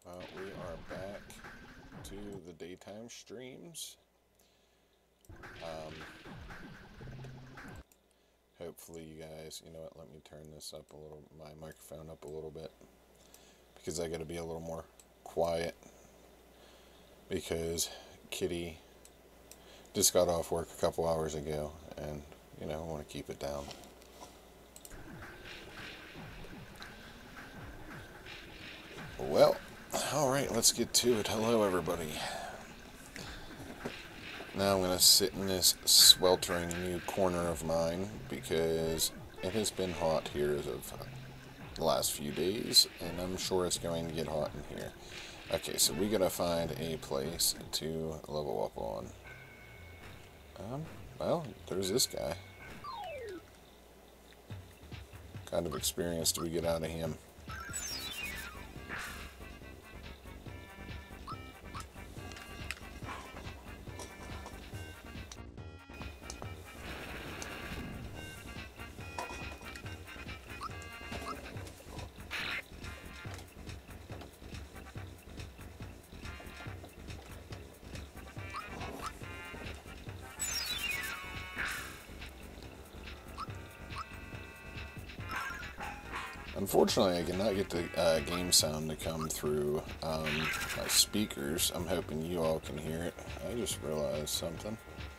We are back to the daytime streams. Hopefully you guys, you know what, let me turn this up a little, my microphone up a little bit, because I gotta be a little more quiet, because Kitty just got off work a couple hours ago, and, you know, I want to keep it down. Well, alright, let's get to it. Hello, everybody. Now I'm going to sit in this sweltering new corner of mine because it has been hot here as of the last few days, and I'm sure it's going to get hot in here. Okay, so we got to find a place to level up on. Well, there's this guy. What kind of experience do we get out of him? Unfortunately, I cannot get the game sound to come through my speakers. I'm hoping you all can hear it. I just realized something.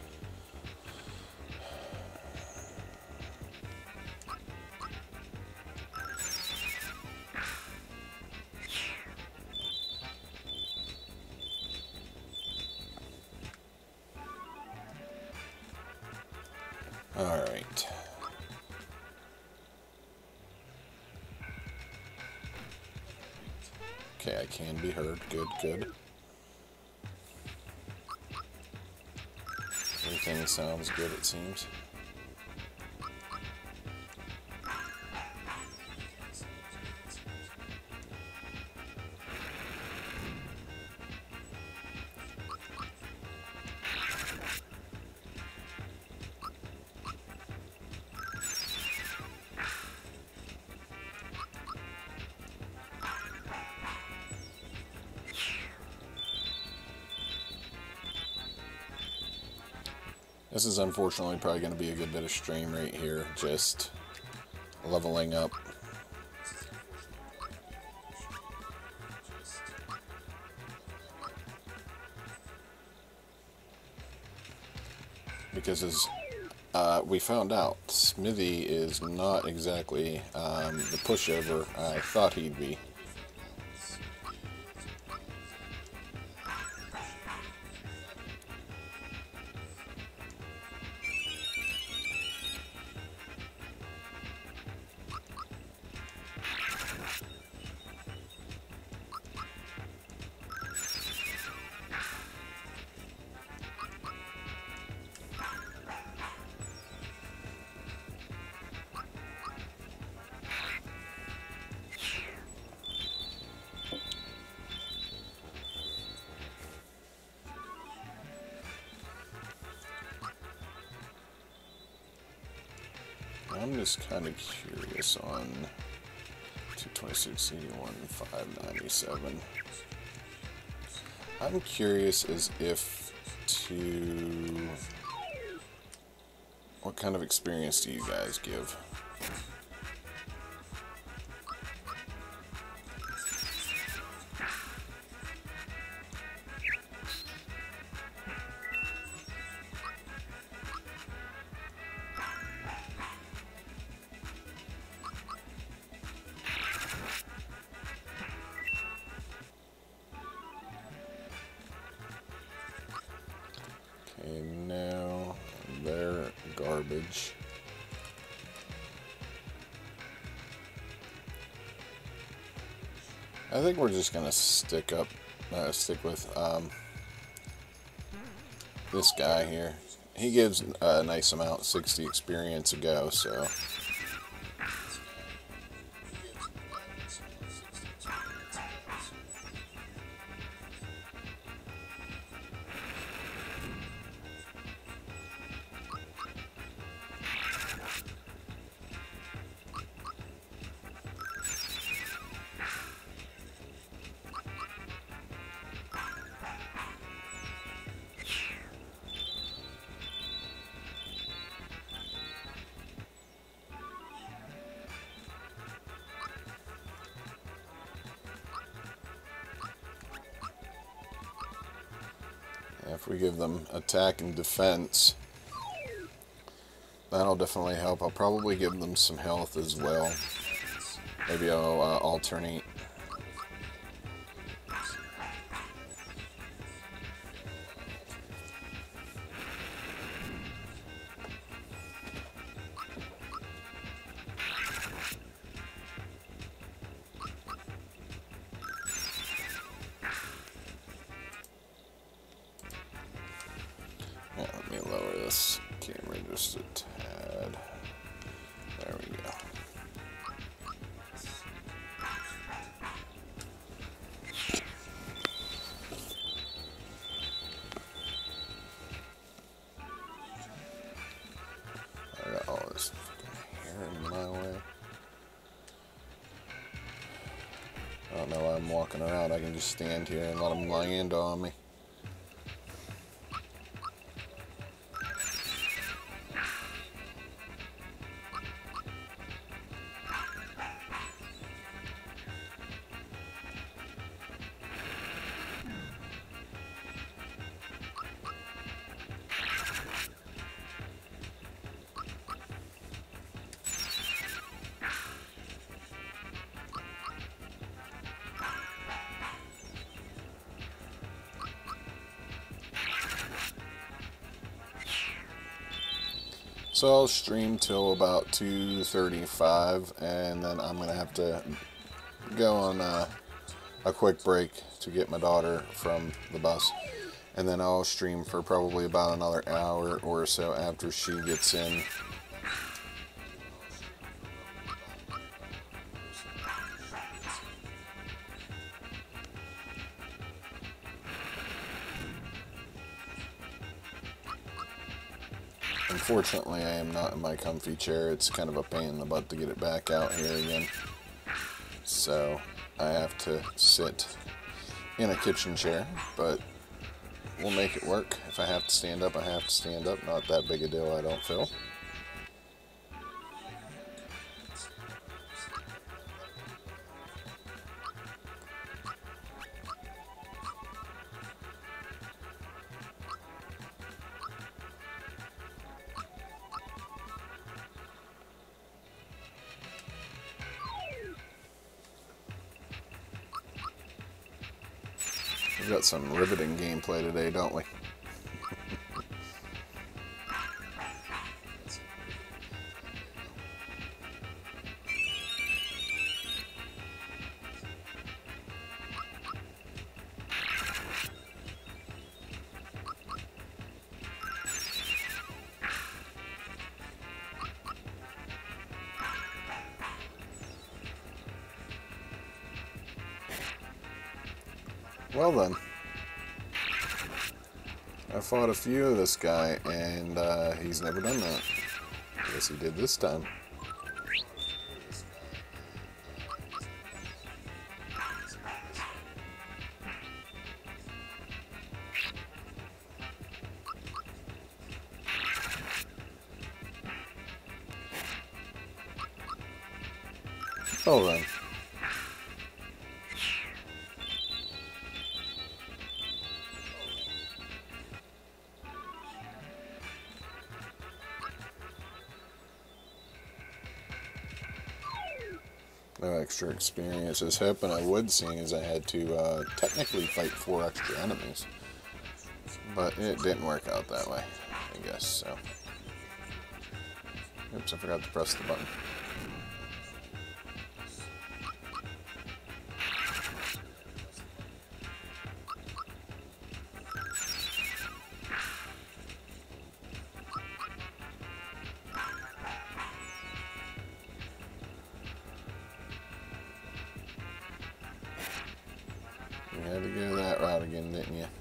Alright. Okay, I can be heard. Good, good. Everything sounds good, it seems. This is unfortunately probably going to be a good bit of stream right here, just leveling up. Because as we found out, Smithy is not exactly the pushover I thought he'd be. I'm just kind of curious on 226, 81, 597. I'm curious as if to... What kind of experience do you guys give? Okay, now they're garbage. I think we're just gonna stick with this guy here. He gives a nice amount, 60 experience a go, so. If we give them attack and defense, that'll definitely help. I'll probably give them some health as well. Maybe I'll alternate. Yeah, let me lower this camera just a tad. There we go. I got all this fucking hair in my way. I don't know why I'm walking around. I can just stand here and let them land on me. So I'll stream till about 2:35, and then I'm going to have to go on a quick break to get my daughter from the bus. And then I'll stream for probably about another hour or so after she gets in. Unfortunately, I am not in my comfy chair. It's kind of a pain in the butt to get it back out here again. So I have to sit in a kitchen chair, but we'll make it work. If I have to stand up, I have to stand up. Not that big a deal, I don't feel. We've got some riveting gameplay today, don't we? Well then, I fought a few of this guy, and he's never done that. I guess he did this time. Well then. No extra experience. I was hoping I would, seeing as I had to technically fight 4 extra enemies. But it didn't work out that way, I guess, so. Oops, I forgot to press the button. You had to go that route again, didn't you?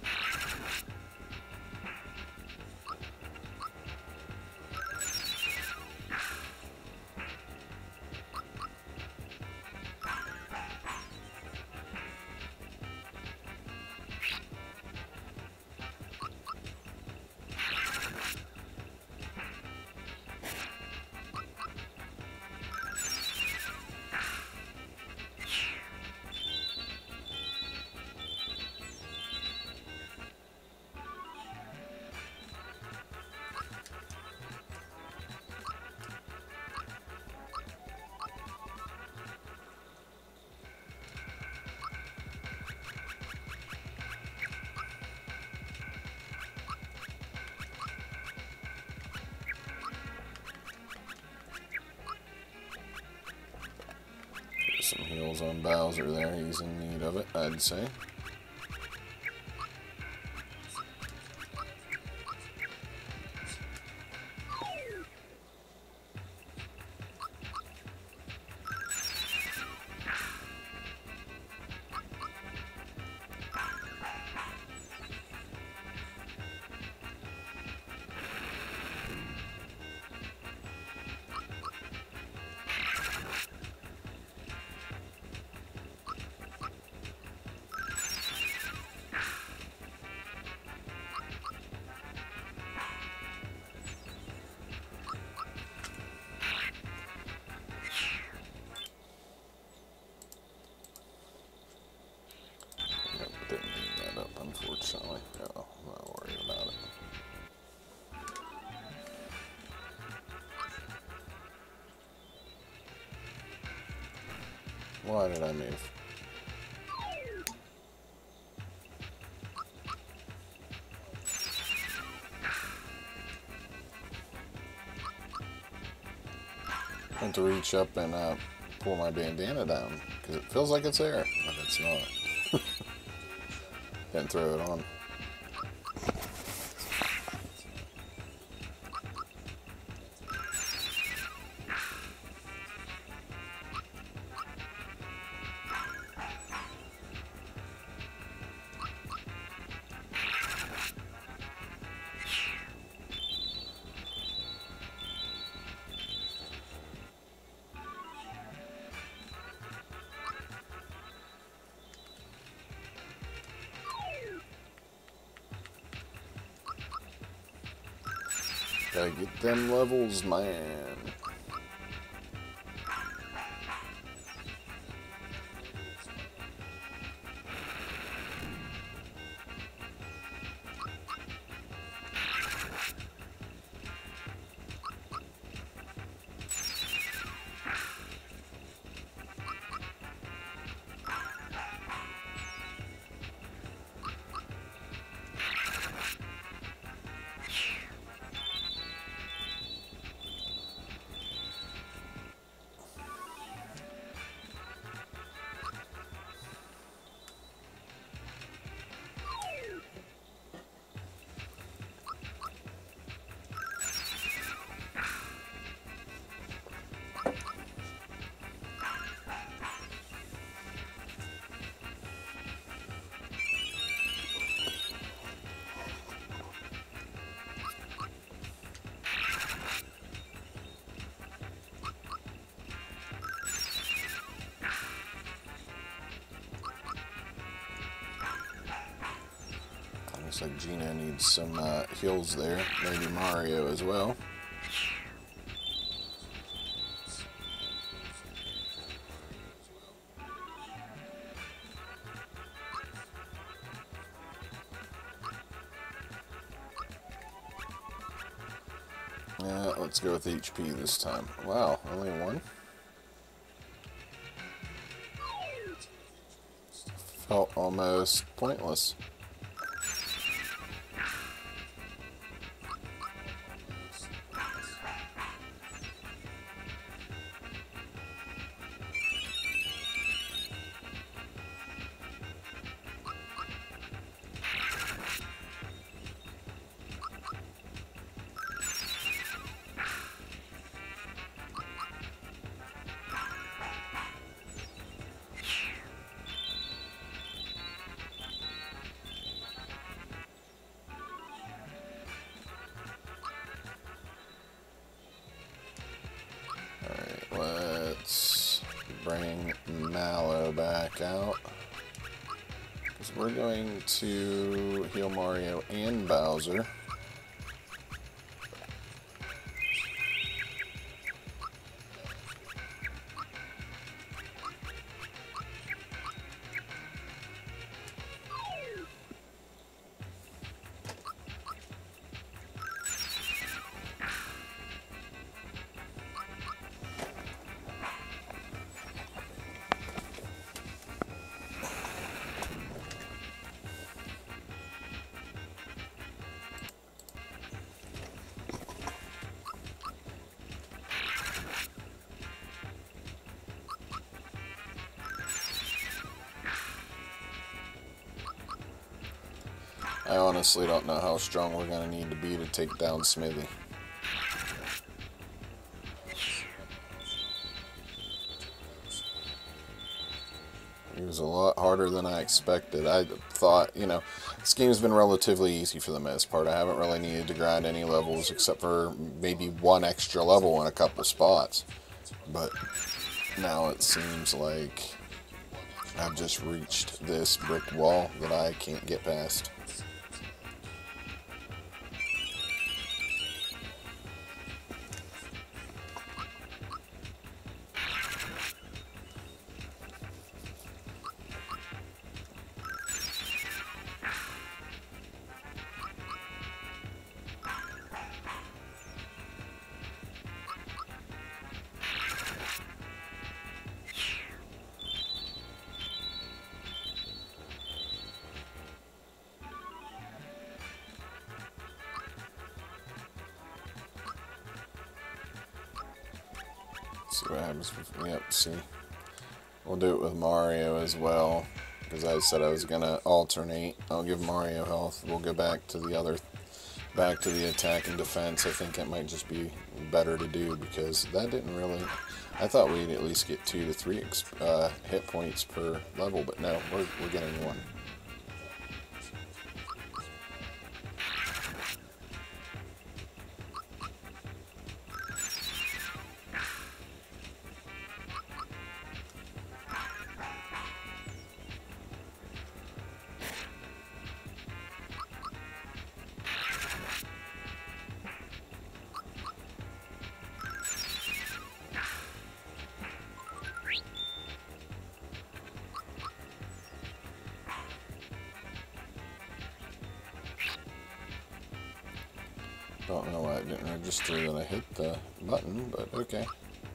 some heals on Bowser there. He's in need of it, I'd say. Didn't leave that up, unfortunately. No, I'm not worried about it. Why did I move? I want to reach up and pull my bandana down, because it feels like it's there, but it's not. Didn't throw it on. Gotta get them levels, man. Looks like Gina needs some heals there. Maybe Mario as well. Yeah, let's go with HP this time. Wow, only one? Felt almost pointless. Let's bring Mallow back out, because we're going to heal Mario and Bowser. I honestly don't know how strong we're going to need to be to take down Smithy. He was a lot harder than I expected. I thought, you know, this game's been relatively easy for the most part. I haven't really needed to grind any levels except for maybe one extra level in a couple spots. But now it seems like I've just reached this brick wall that I can't get past. See what happens. Yep, see. We'll do it with Mario as well, because I said I was gonna alternate. I'll give Mario health. We'll go back to the attack and defense. I think it might just be better to do, because that didn't really. I thought we'd at least get 2 to 3 hit points per level, but no, we're getting 1. Don't know why it didn't register that I hit the button, but okay.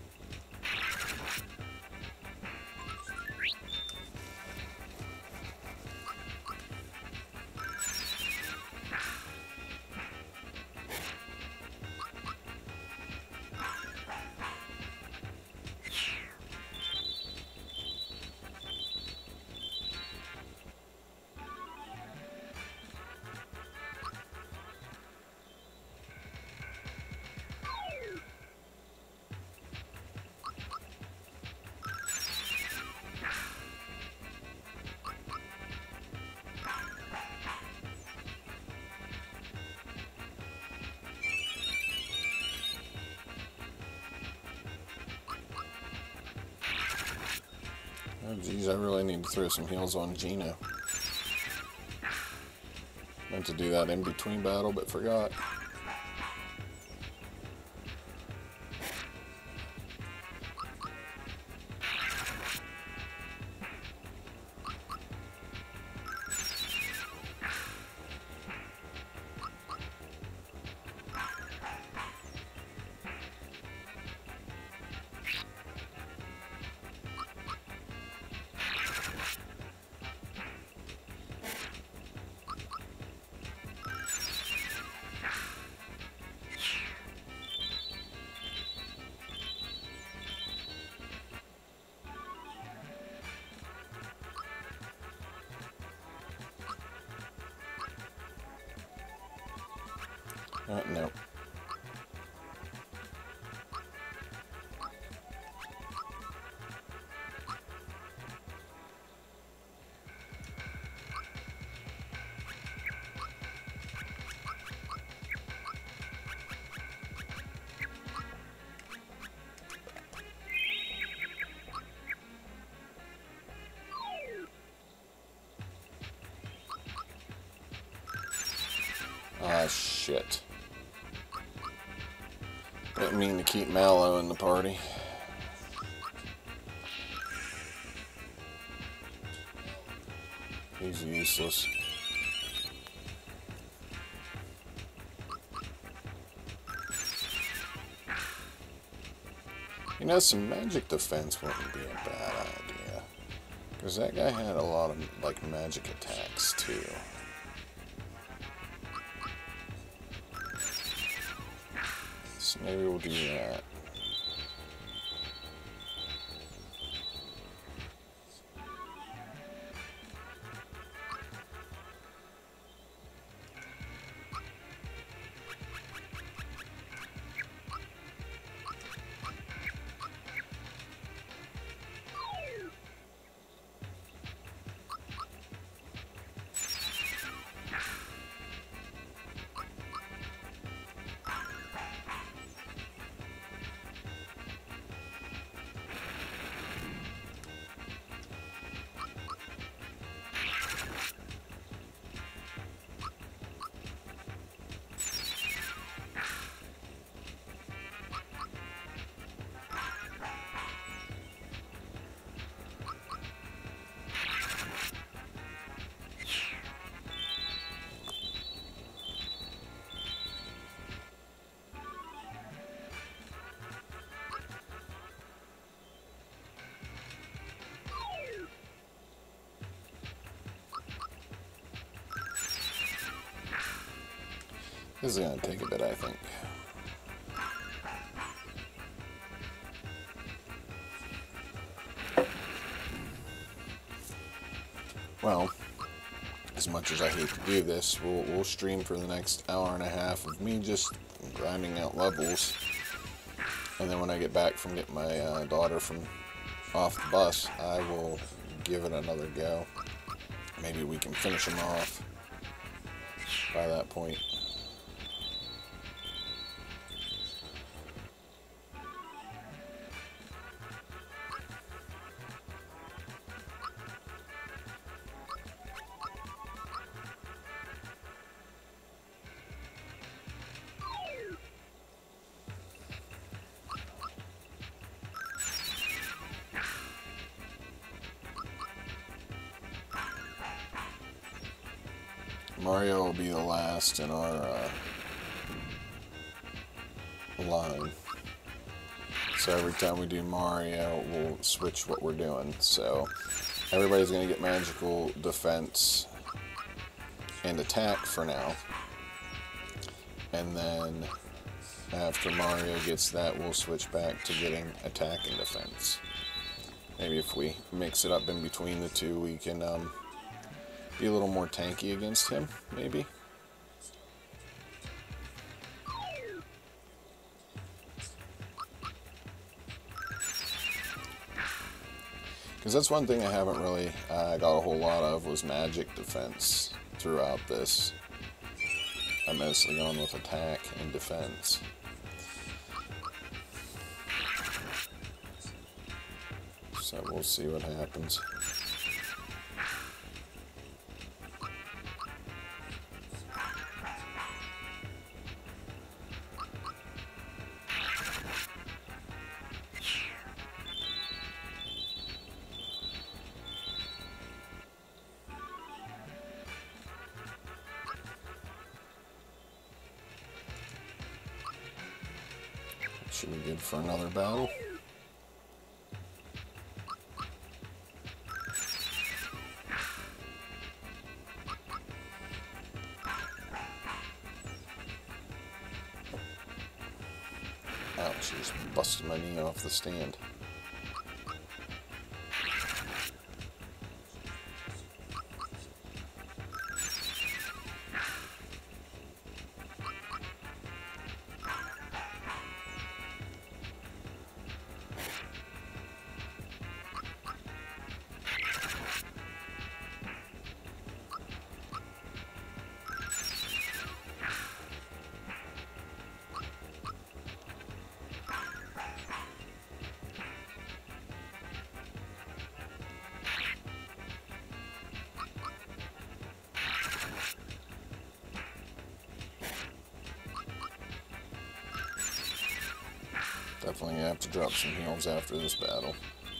Oh geez, I really need to throw some heals on Gino. Meant to do that in between battle, but forgot. No. Ah, shit. Didn't mean to keep Mallow in the party. He's useless. You know, some magic defense wouldn't be a bad idea. Because that guy had a lot of, like, magic attacks, too. So maybe we'll do that. This is going to take a bit, I think. Well, as much as I hate to do this, we'll stream for the next hour and a half of me just grinding out levels. And then when I get back from getting my daughter from off the bus, I will give it another go. Maybe we can finish them off by that point. Mario will be the last in our line. So every time we do Mario, we'll switch what we're doing. So everybody's going to get magical defense and attack for now. And then after Mario gets that, we'll switch back to getting attack and defense. Maybe if we mix it up in between the two, we can be a little more tanky against him, maybe. Because that's one thing I haven't really got a whole lot of, was magic defense throughout this. I'm mostly going with attack and defense. So we'll see what happens. Should be good for another battle. Ouch, just busted my knee off the stand. Definitely gonna have to drop some heals after this battle.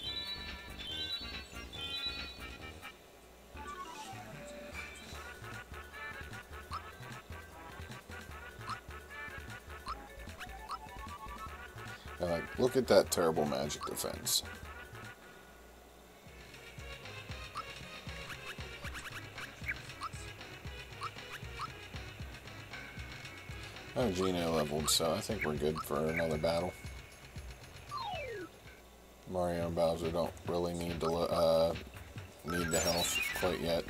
And like, look at that terrible magic defense. Oh, Gino leveled, so I think we're good for another battle. Mario and Bowser don't really need to need the health quite yet.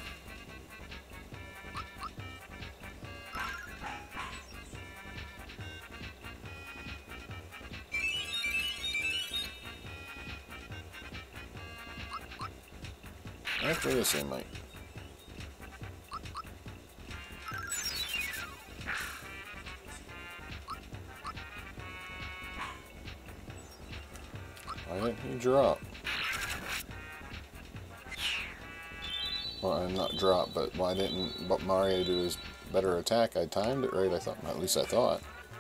After this, they might. Why didn't he drop? Well, not drop, but why didn't Mario do his better attack? I timed it right, I thought. At least I thought.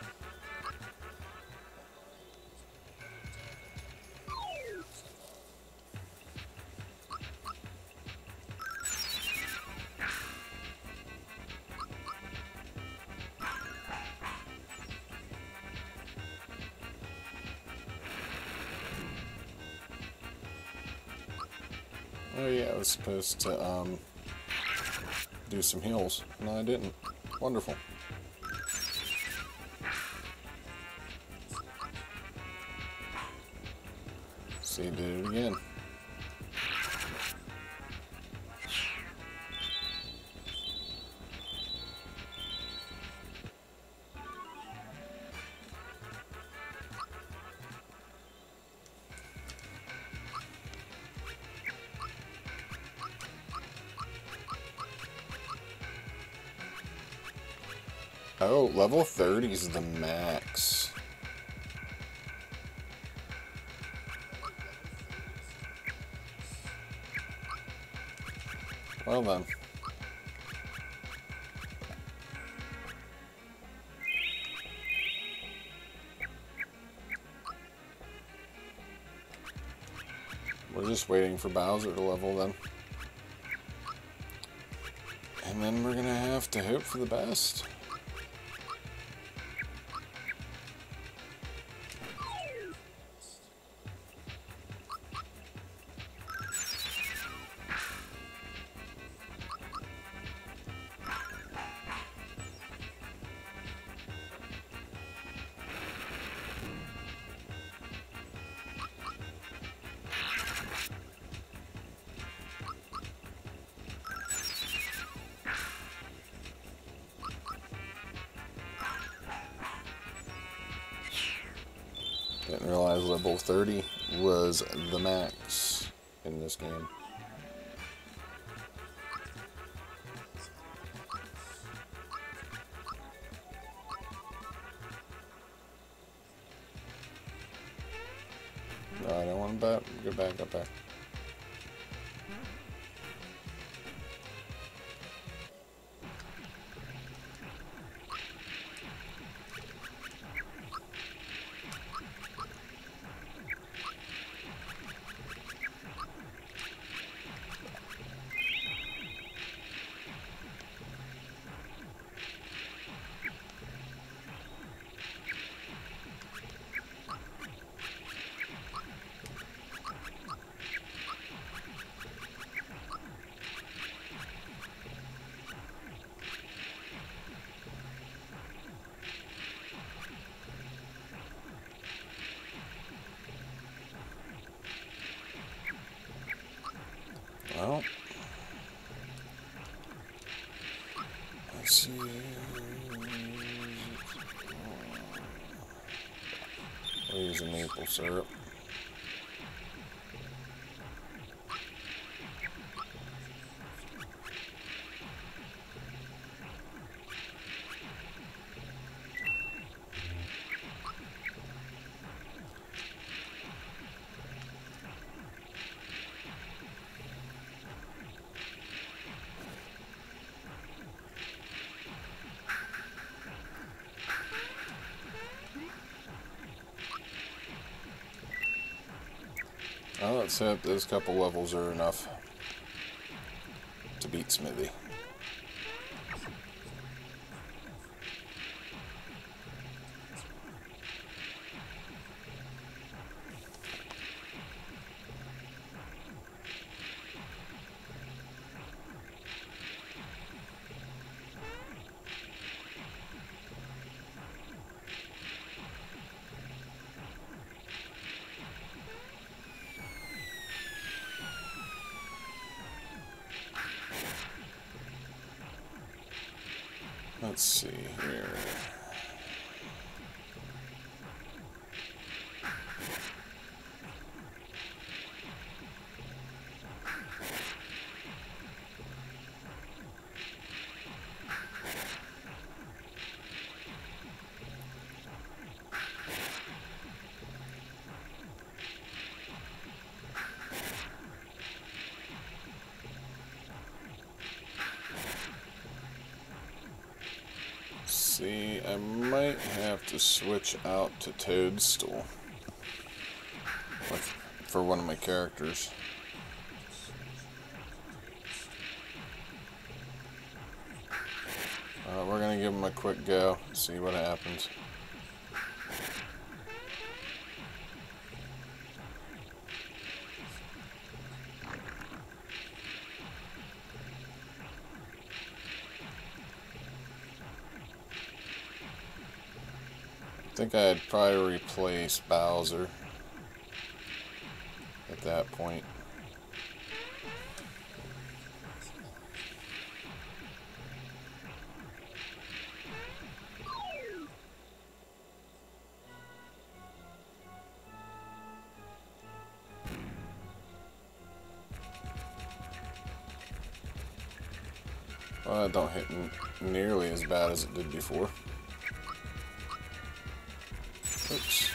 Oh yeah, I was supposed to do some heals. No, I didn't. Wonderful. See, did it again. Oh, level 30 is the max. Well then. We're just waiting for Bowser to level then. And then we're gonna have to hope for the best. Didn't realize level 30 was the max in this game. No, I don't want to go back up there. Well, let's see. We'll use a maple syrup. Well, let's hope those couple levels are enough to beat Smithy. Let's see here. See, I might have to switch out to Toadstool for one of my characters. We're gonna give him a quick go, see what happens. I think I'd probably replace Bowser. that point. Well, that don't hit nearly as bad as it did before. Oops.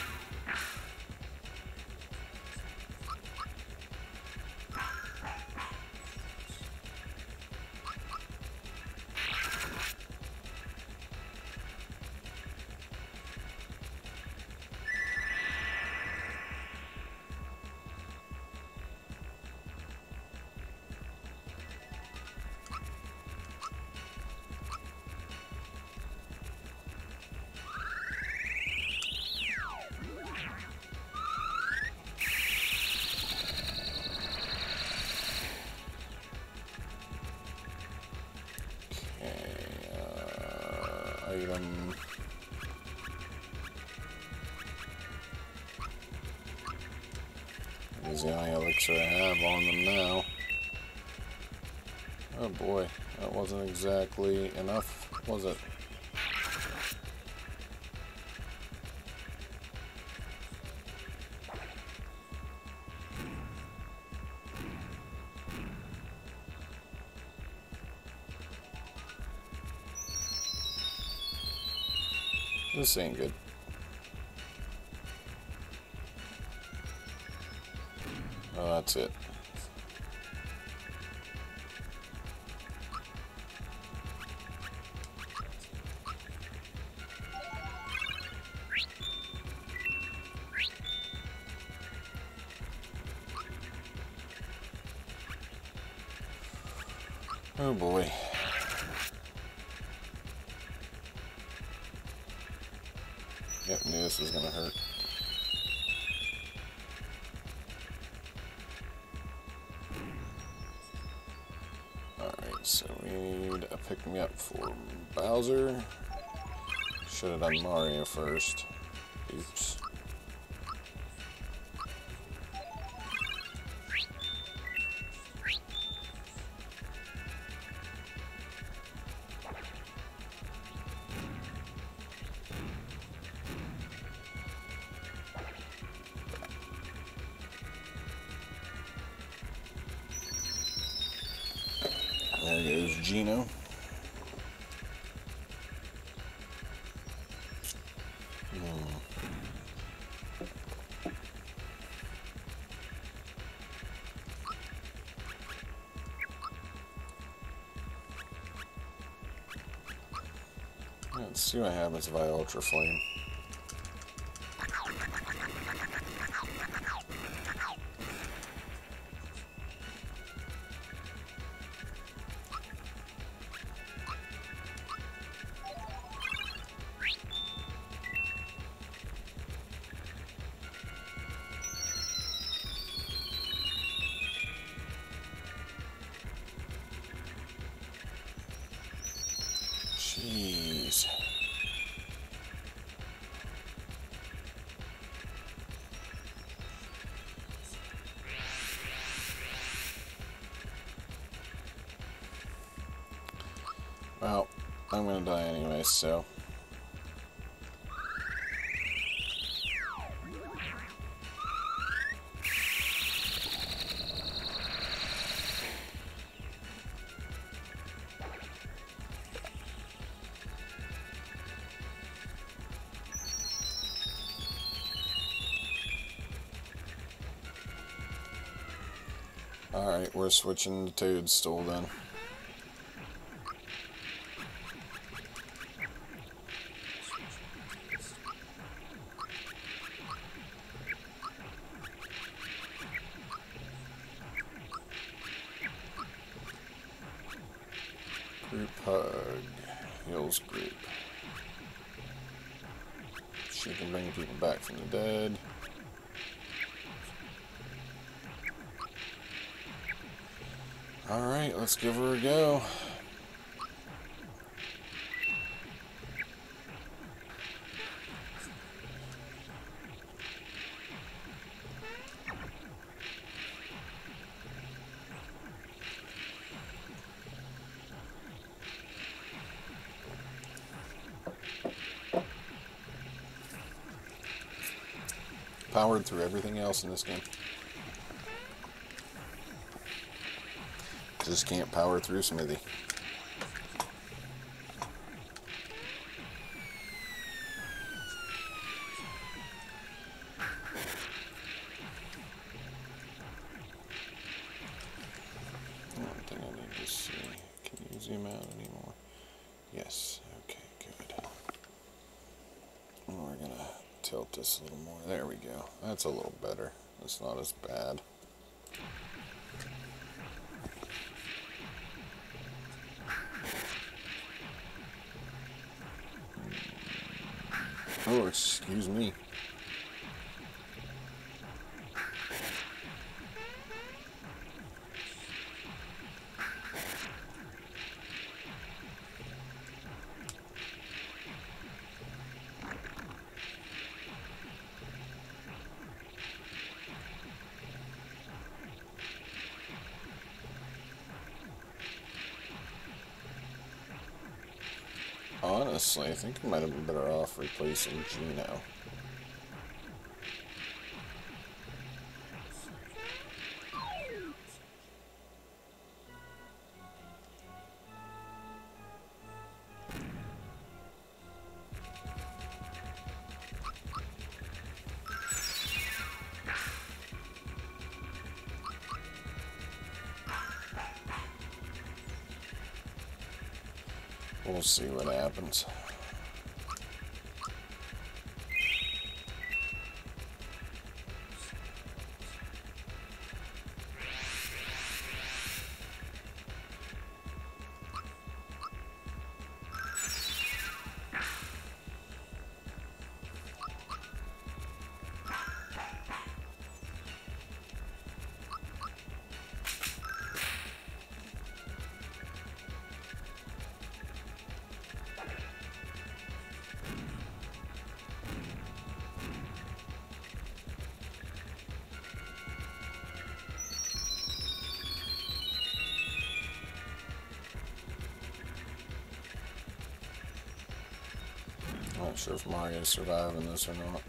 Item. Is the only elixir I have on them now. Oh boy, that wasn't exactly enough, was it? This ain't good. Oh, that's it. Oh boy. Yep, knew this was gonna hurt. Alright, so we need a pick-me-up for Bowser. Should have done Mario first. Oops. There goes Gino. Let's see what happens if I Ultra Flame. Jeez. Well, I'm gonna die anyway, so. Alright, we're switching to Toadstool then. Group hug. Heals group. She can bring people back from the dead. Alright, let's give her a go. powered through everything else in this game. Just can't power through Smithy. I think I need to see. Can you zoom out anymore? Yes. Okay, good. And we're gonna tilt this a little more. There we go. That's a little better. It's not as bad. Oh, excuse me. Honestly, I think I might have been better off replacing Gino. We'll see what happens. Not sure if Mario's surviving this or not.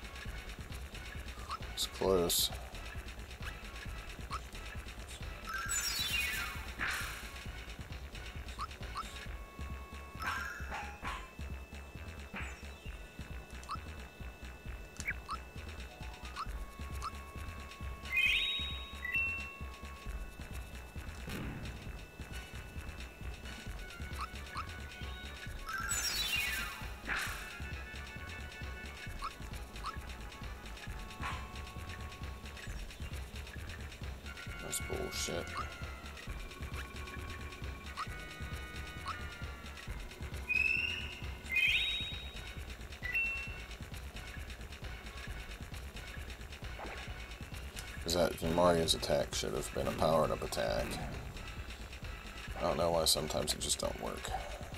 It's close. That's bullshit. Because that Mario's attack should have been a powered up attack. I don't know why sometimes it just don't work.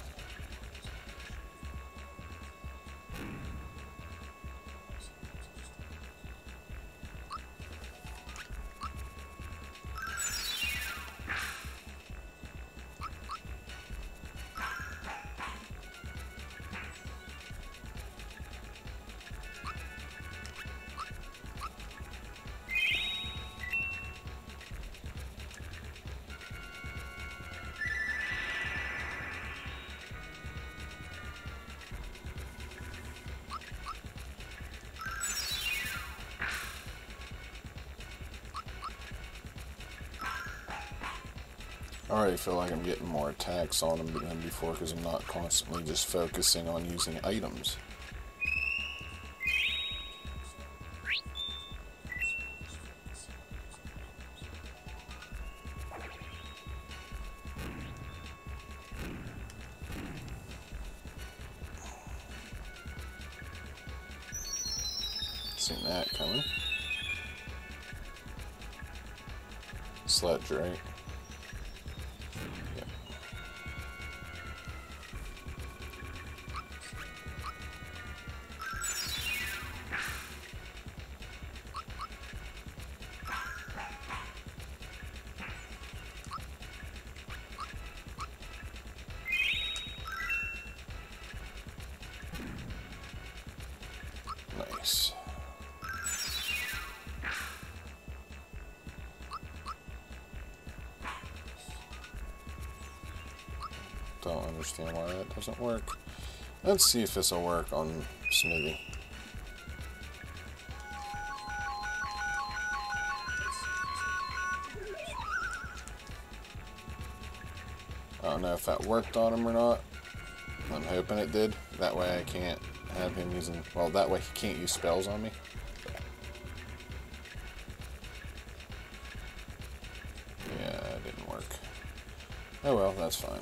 I already feel like I'm getting more attacks on them than before because I'm not constantly just focusing on using items. Seen that coming. Sledge, right? Yep. Nice. Don't understand why that doesn't work. Let's see if this will work on Smithy. I don't know if that worked on him or not. I'm hoping it did. That way I can't have him using... Well, that way he can't use spells on me. Yeah, it didn't work. Oh well, that's fine.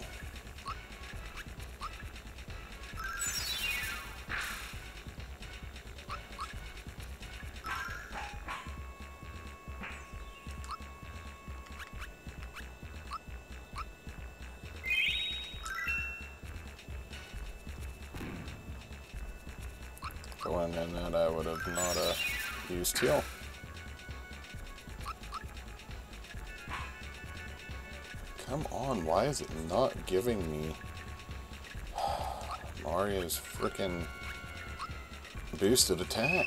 Going in that I would have not used heal. Come on, why is it not giving me Mario's frickin' boosted attack?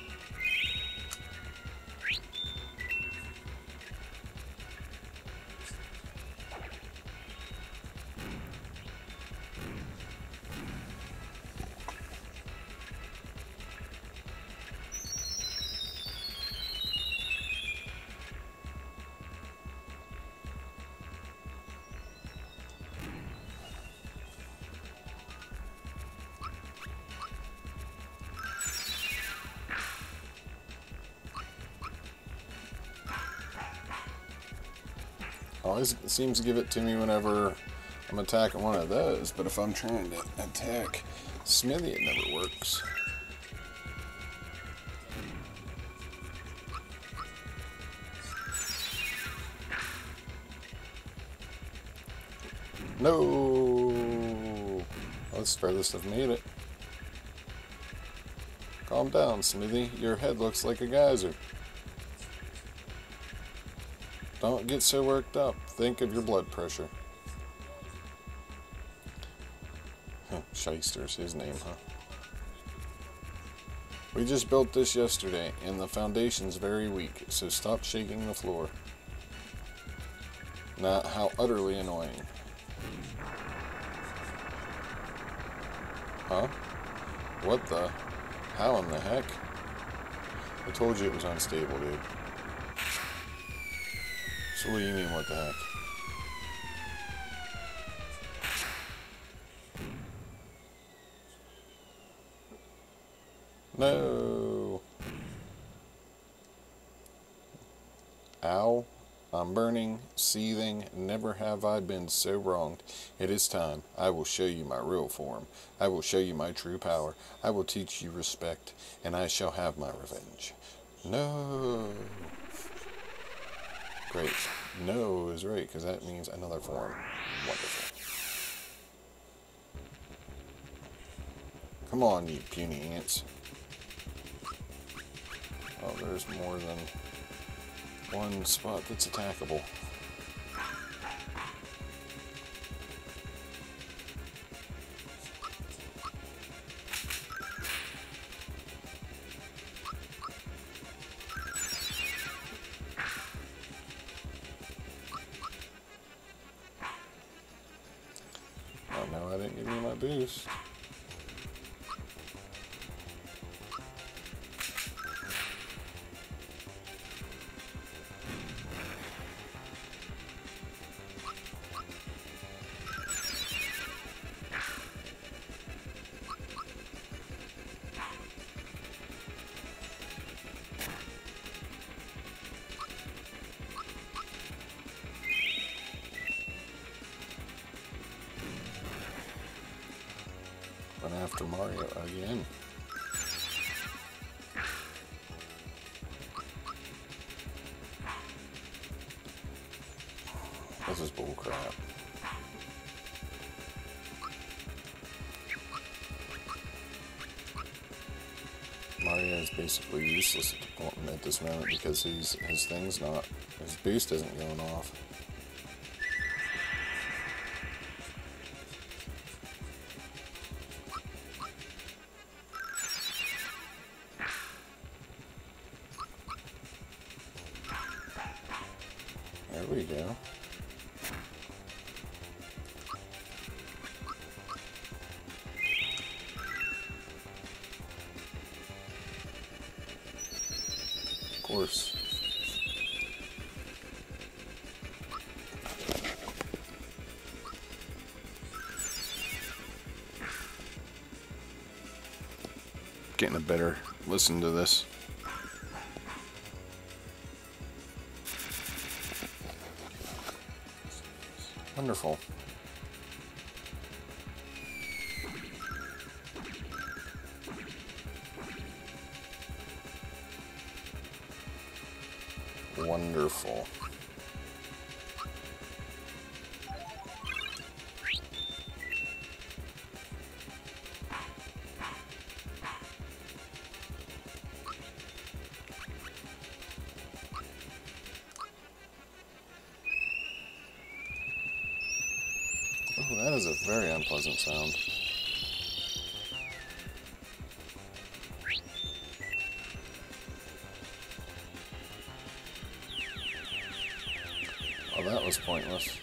Always seems to give it to me whenever I'm attacking one of those, but if I'm trying to attack Smithy, it never works. No! Let's try this. I've made it. Calm down, Smithy. Your head looks like a geyser. Don't get so worked up. Think of your blood pressure. Shyster's his name, huh? We just built this yesterday, and the foundation's very weak, so stop shaking the floor. Not how utterly annoying. Huh? What the? How in the heck? I told you it was unstable, dude. So what do you mean, what the heck? No! Ow. I'm burning, seething, never have I been so wronged. It is time. I will show you my real form. I will show you my true power. I will teach you respect, and I shall have my revenge. No! Great. No is right, because that means another form. Wonderful. Come on, you puny ants. Oh, there's more than one spot that's attackable. Oh no, I didn't give you my boost. After Mario again. This is bullcrap. Mario is basically useless at this moment because his boost isn't going off. There we go. horse. Getting a better listen to this. Wonderful. Wonderful. Oh, that is a very unpleasant sound. Oh, that was pointless.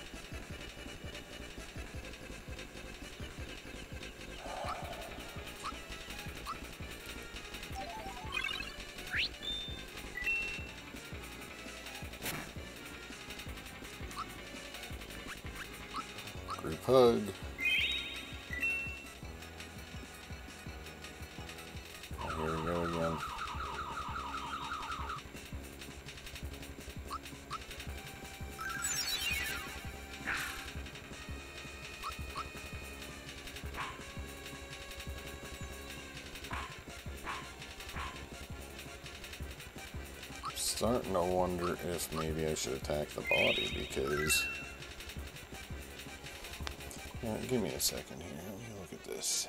Group hug. Oh, here we go again. Starting to wonder if maybe I should attack the body because... give me a second here. Let me look at this.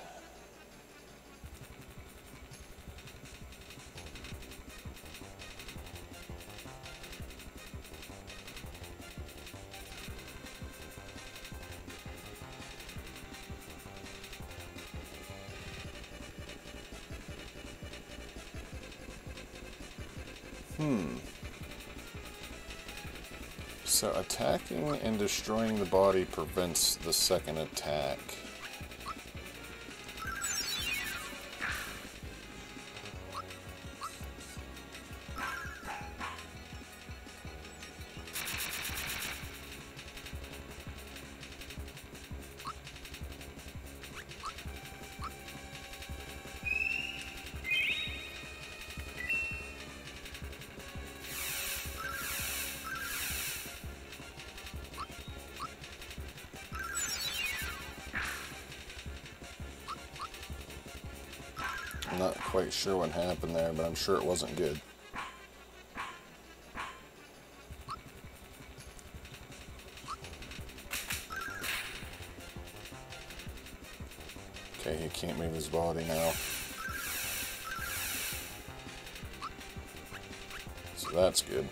So attacking and destroying the body prevents the second attack. I'm not quite sure what happened there, but I'm sure it wasn't good. Okay, he can't move his body now. So that's good.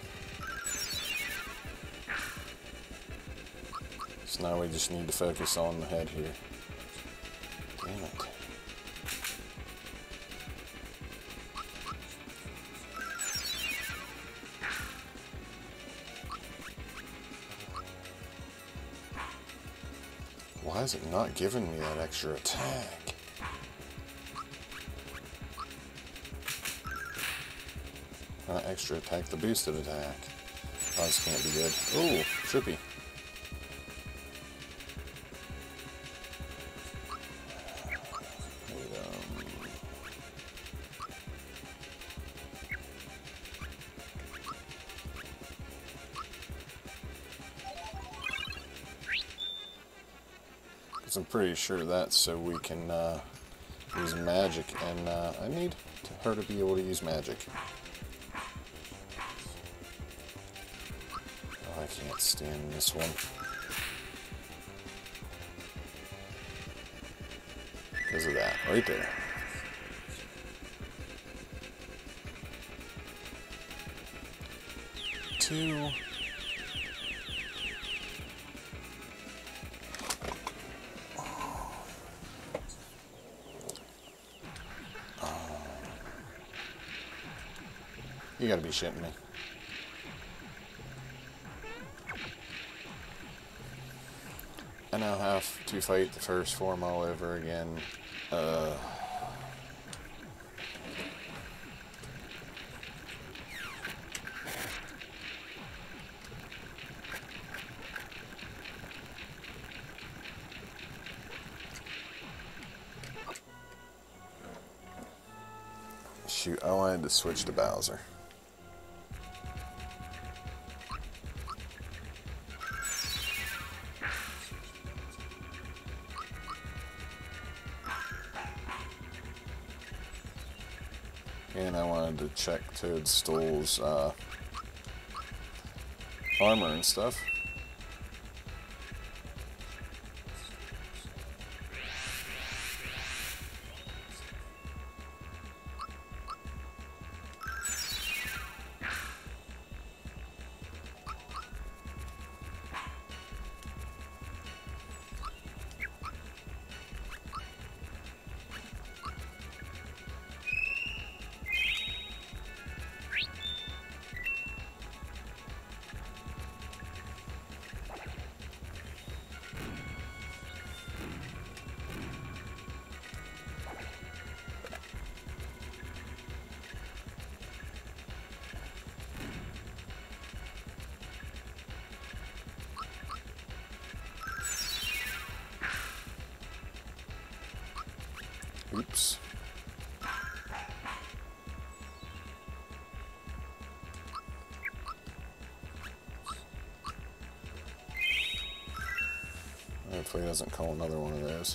So now we just need to focus on the head here. Damn it. Why is it not giving me that extra attack? Not extra attack, the boosted attack. Oh, this can't be good. Oh, trippy. I'm pretty sure that's so we can use magic, and I need her to be able to use magic. Oh, I can't stand this one. Because of that, right there. Two. You gotta be shitting me. I now have to fight the first form all over again. Shoot, I wanted to switch to Bowser. And I wanted to check Toadstool's armor and stuff. Oops. Hopefully he doesn't call another one of those.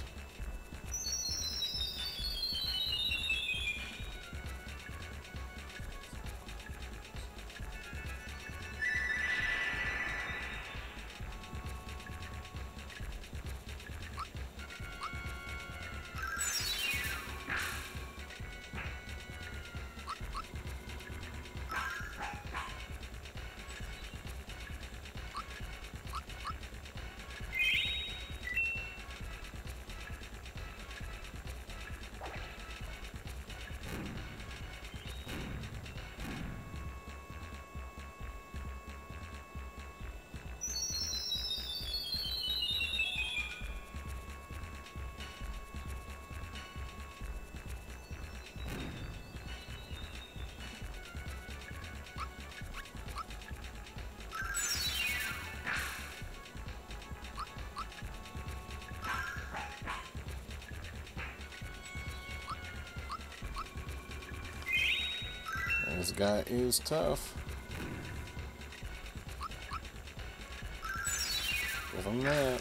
This guy is tough. Give him that.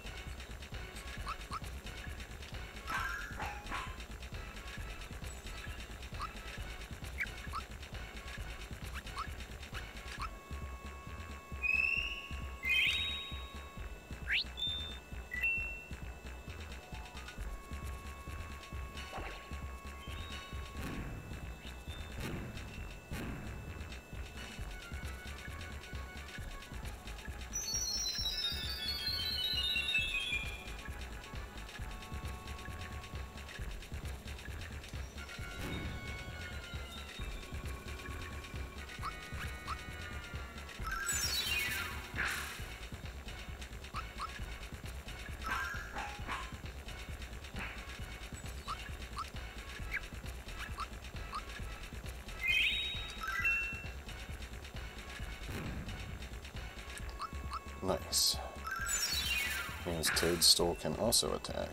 Nice. Means Toadstool can also attack.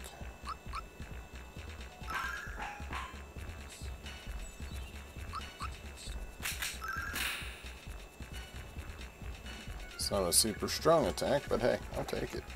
It's not a super strong attack, but hey, I'll take it.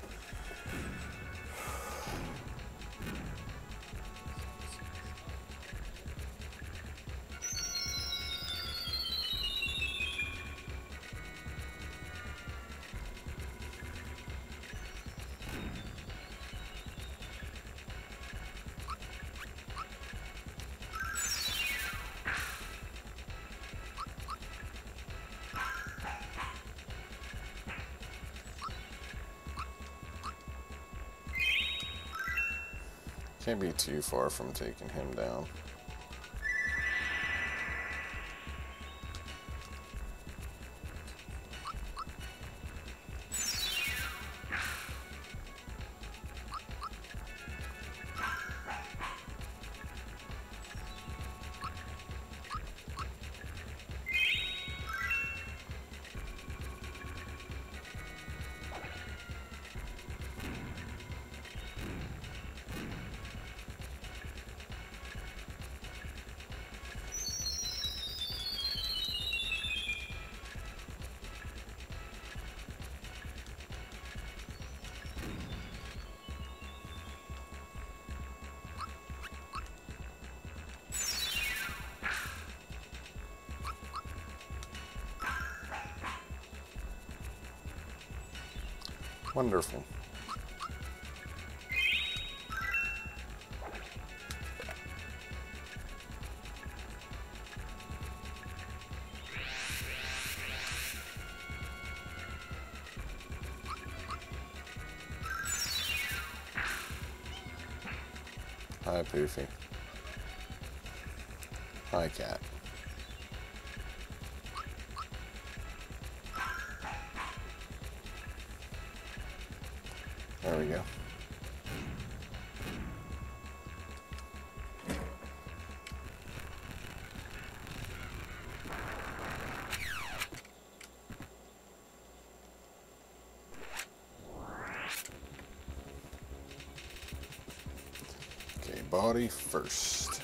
Can't be too far from taking him down. Wonderful. Hi, Poofy. Hi, cat. There we go. Okay, body first.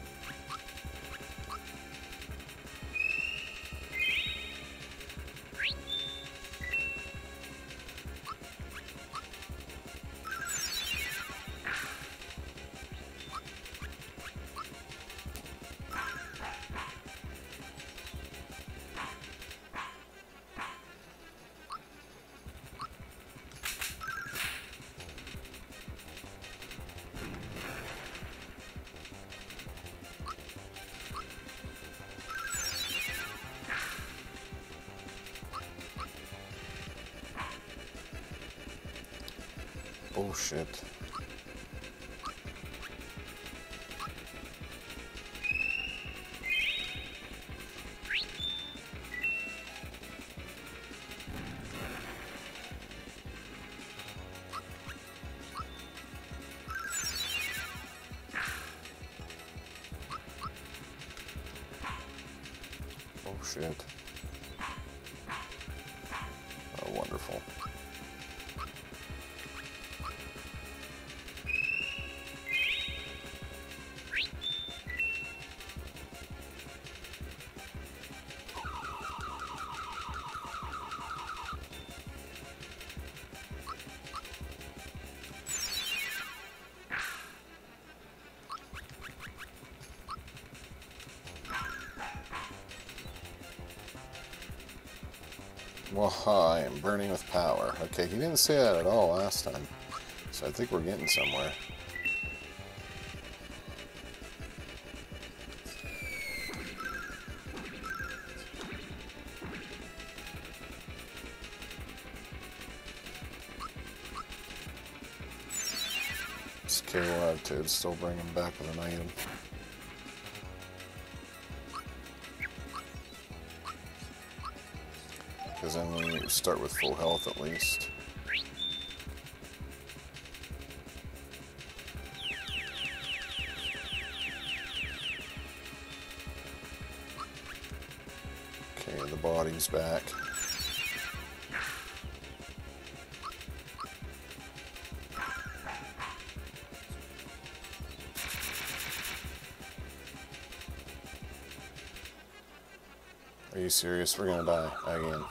Bullshit. Bullshit. Oh, wonderful. Well, hi, I'm burning with power. Okay, he didn't say that at all last time, so I think we're getting somewhere. This KO attitude, still bring him back with an item. Because then we start with full health at least. Okay, the body's back. Are you serious? We're gonna die again.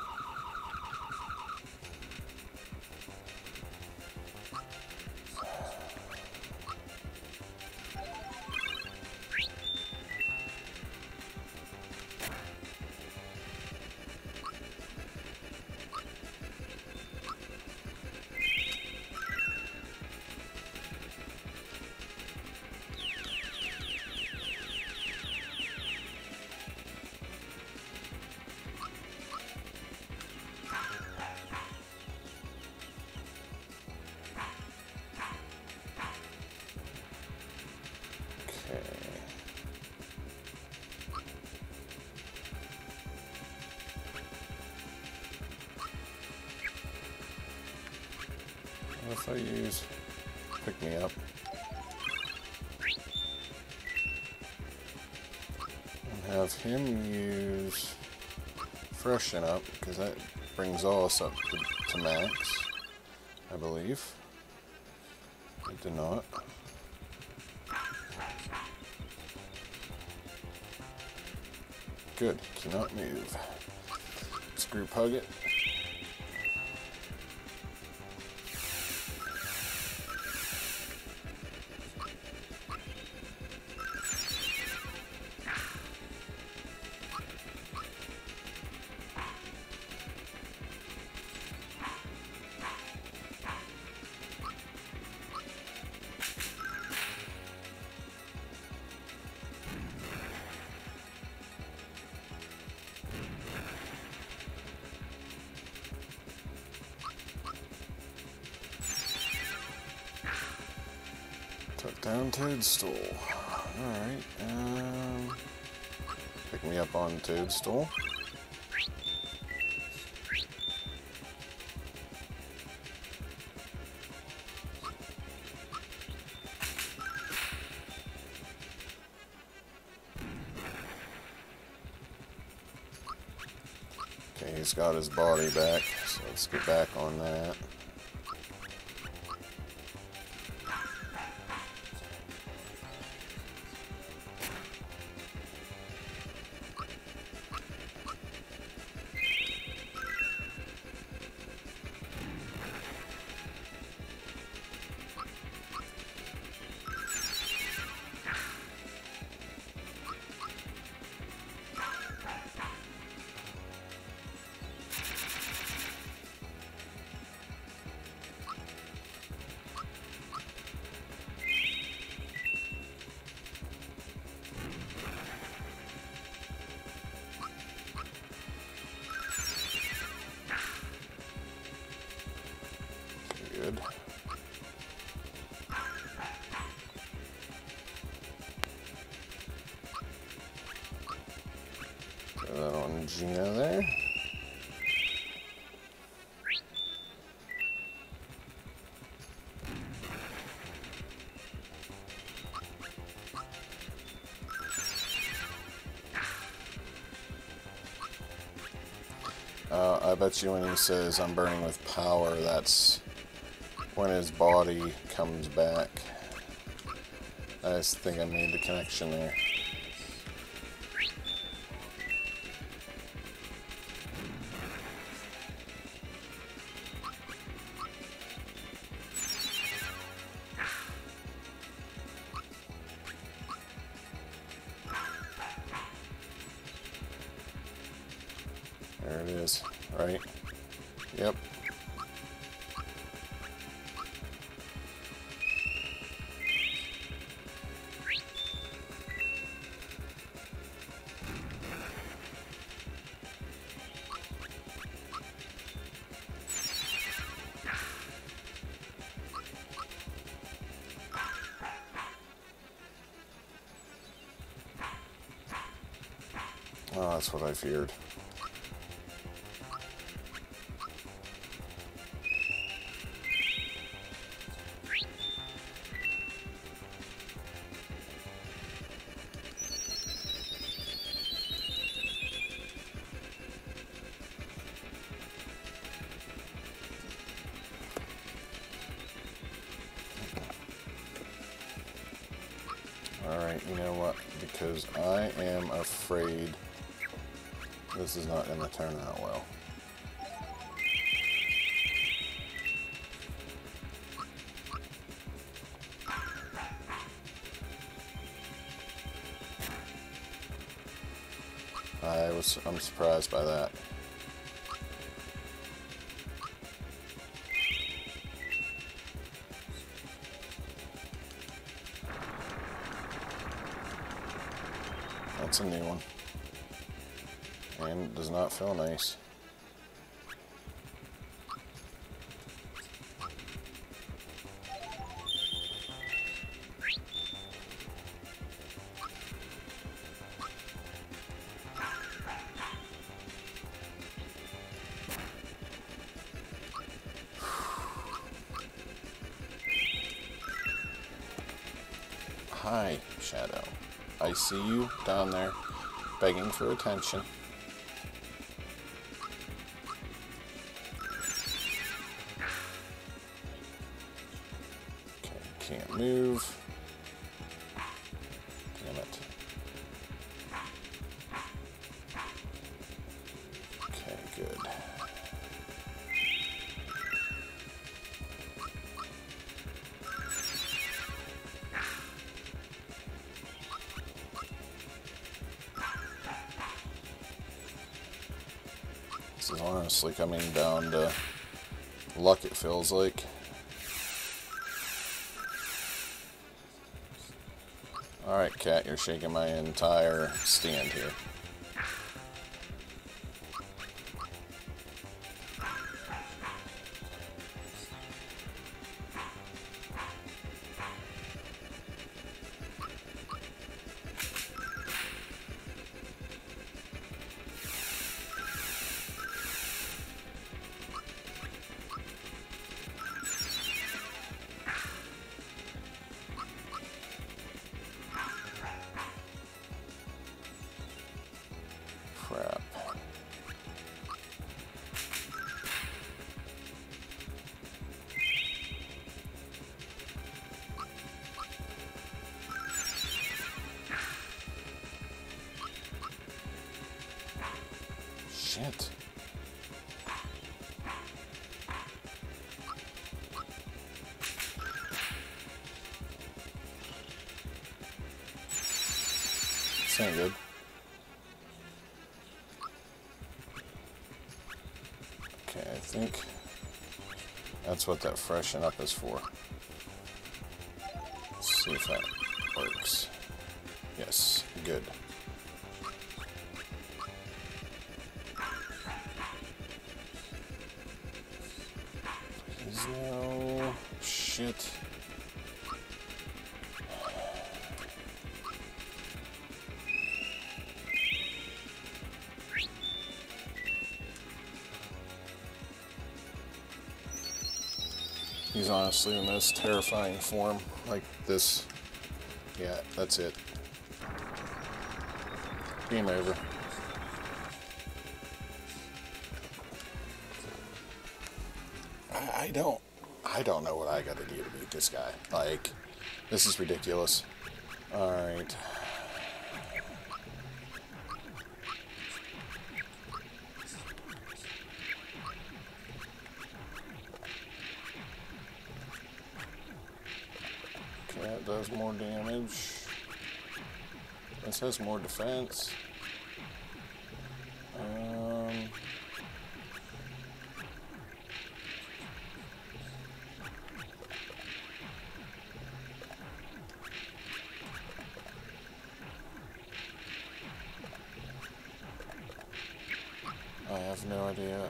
What if I use pick me up? And have him use freshen up, because that brings us up to max, I believe. It did not. Good, cannot move. Let's group hug it. Down Toadstool. Alright, pick me up on Toadstool. Okay, he's got his body back, so let's get back on that. Good. Put that on Gina there. I bet you when he says I'm burning with power, that's when his body comes back. I just think I made the connection there. There it is, right? Yep. Oh, that's what I feared. Alright, you know what? Because I am afraid this is not going to turn out well. I'm surprised by that. That's a new one. And it does not feel nice. Hi, Shadow. I see you down there, begging for attention. Okay, can't move. Damn it. Okay, good. This is honestly coming down to luck, it feels like. Alright, cat, you're shaking my entire stand here. Shit. This ain't good. Okay, I think that's what that freshen up is for. Let's see if that works. Yes, good. No shit. He's honestly the most terrifying form. Like this. Yeah, that's it. Game over. I don't know what I gotta do to beat this guy. Like, this is ridiculous. Alright. Okay, that does more damage. This has more defense. I have no idea.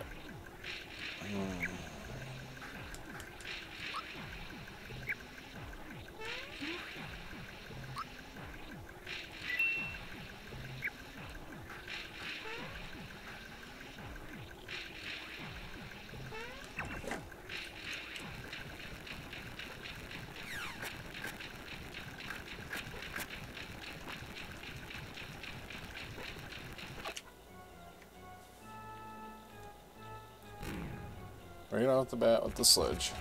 Right off the bat with the sledge.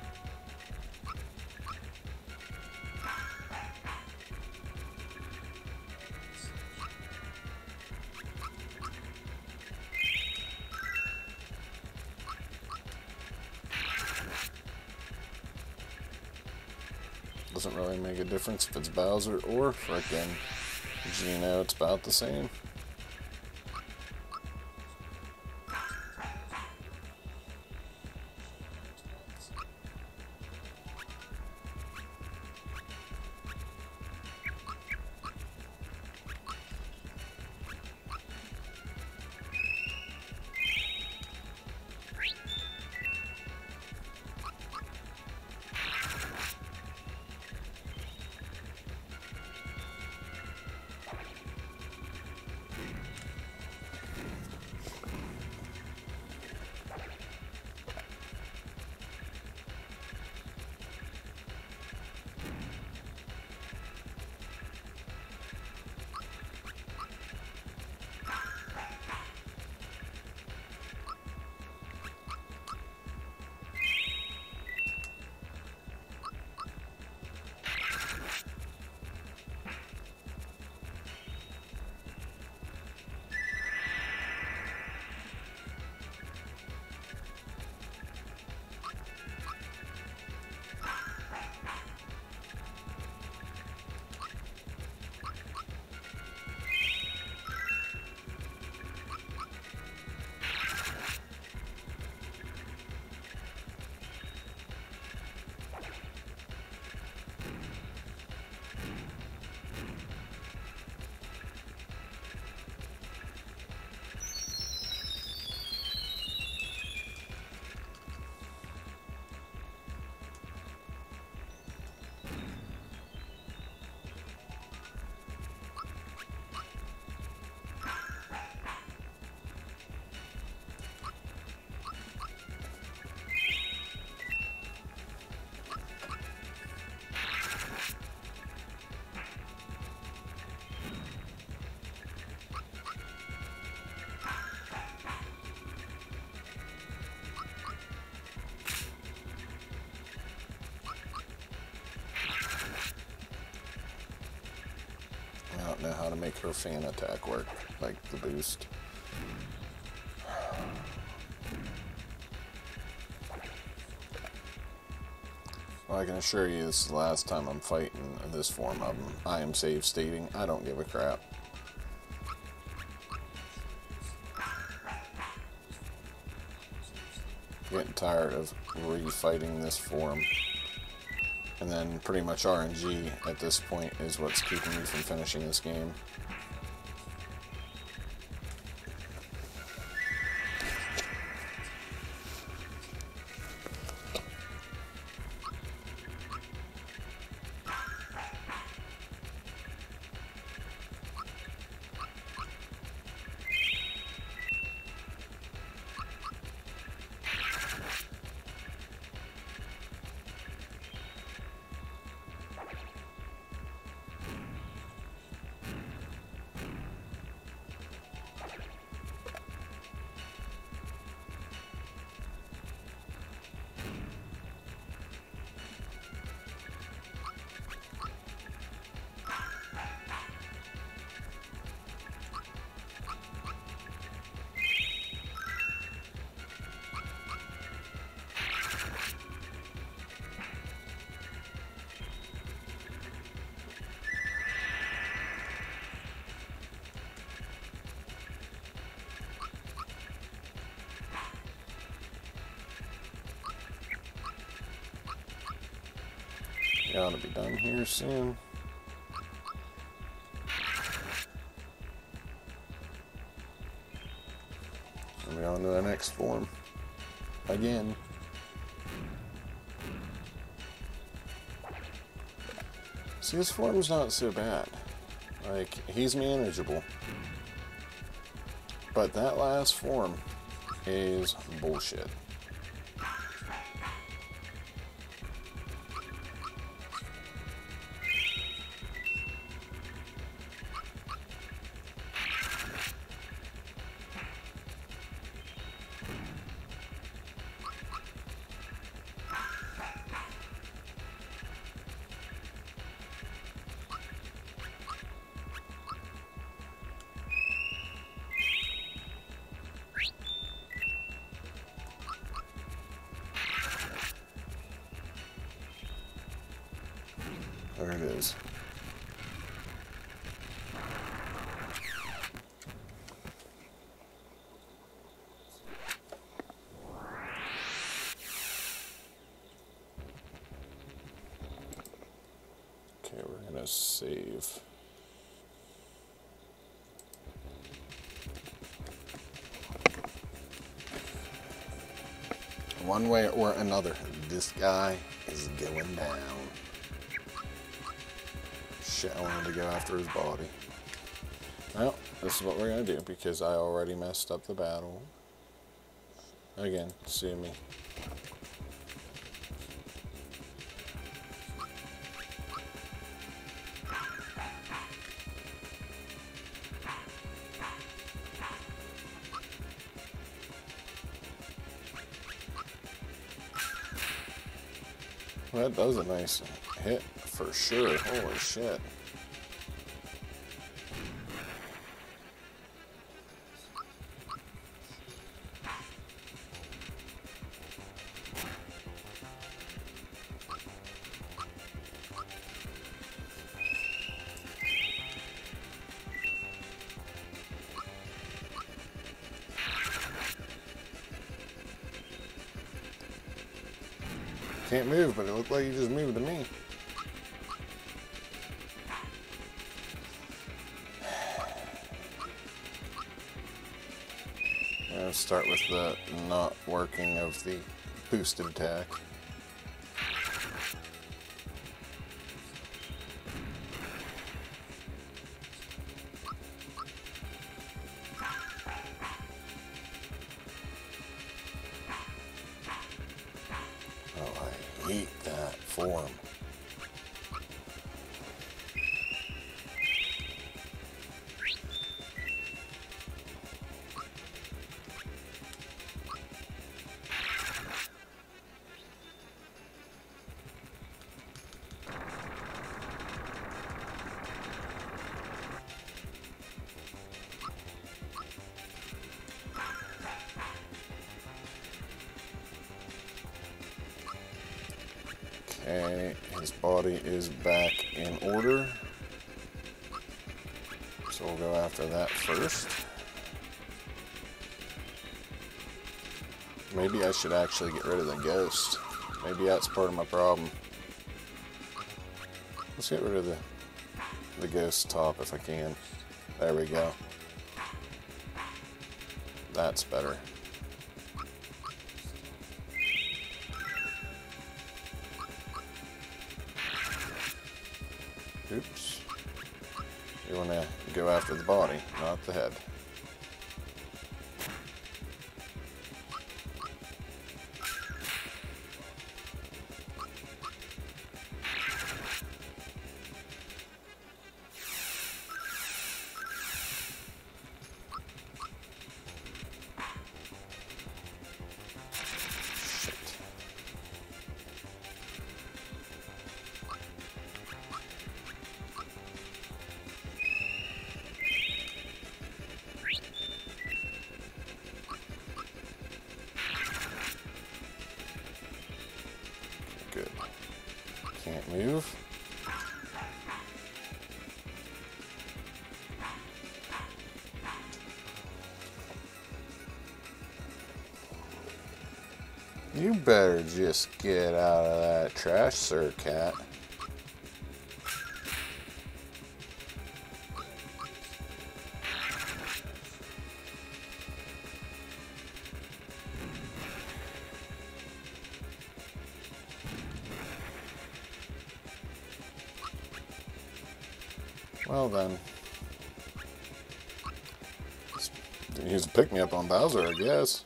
Doesn't really make a difference if it's Bowser or frickin' Geno, it's about the same. I don't know how to make her fan attack work, like the boost. I can assure you this is the last time I'm fighting this form of them. I am save stating. I don't give a crap. Getting tired of refighting this form. And then pretty much RNG at this point is what's keeping me from finishing this game. Gotta be done here soon. And we're on to the next form. Again. See, this form's not so bad. Like, he's manageable. But that last form is bullshit. There it is. Okay, we're gonna save. One way or another, this guy is going down. Shit, I wanted to go after his body. Well, this is what we're going to do because I already messed up the battle. Again, sue me. Well, that does a nice hit for sure. Holy shit. Can't move, but it looked like you just moved to me. Let's start with the not working of the boosted attack. Oh, I hate that form. Okay, his body is back in order. So we'll go after that first. Maybe I should actually get rid of the ghost. Maybe that's part of my problem. Let's get rid of the ghost top if I can. There we go. That's better. Oops. You want to go after the body, not the head. Good. Can't move. You better just get out of that trash, sir, cat. Well then. Use a pick-me-up on Bowser, I guess.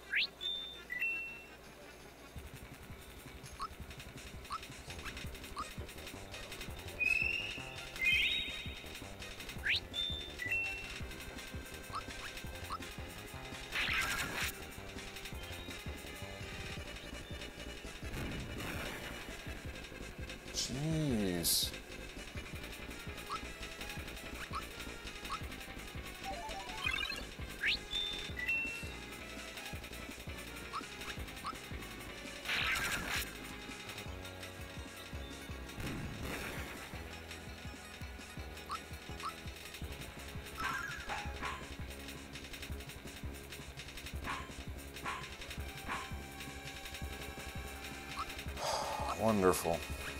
Jeez. Wonderful.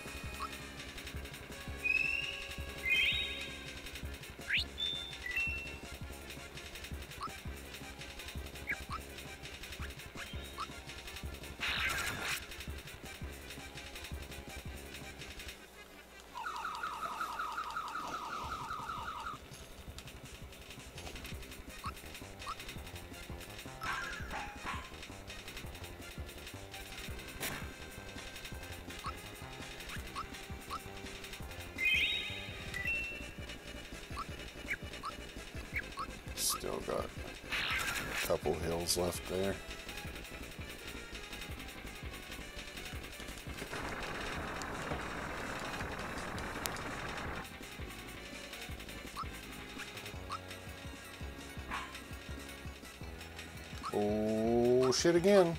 Still got a couple hills left there. Oh, shit again.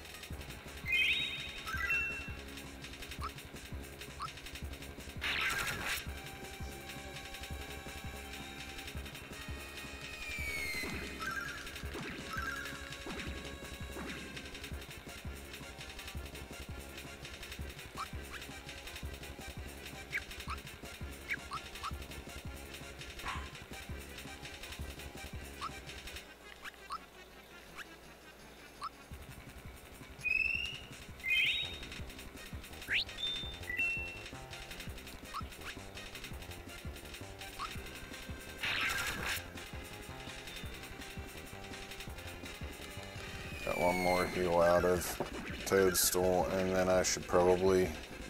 Got one more heal out of Toadstool, and then I should probably...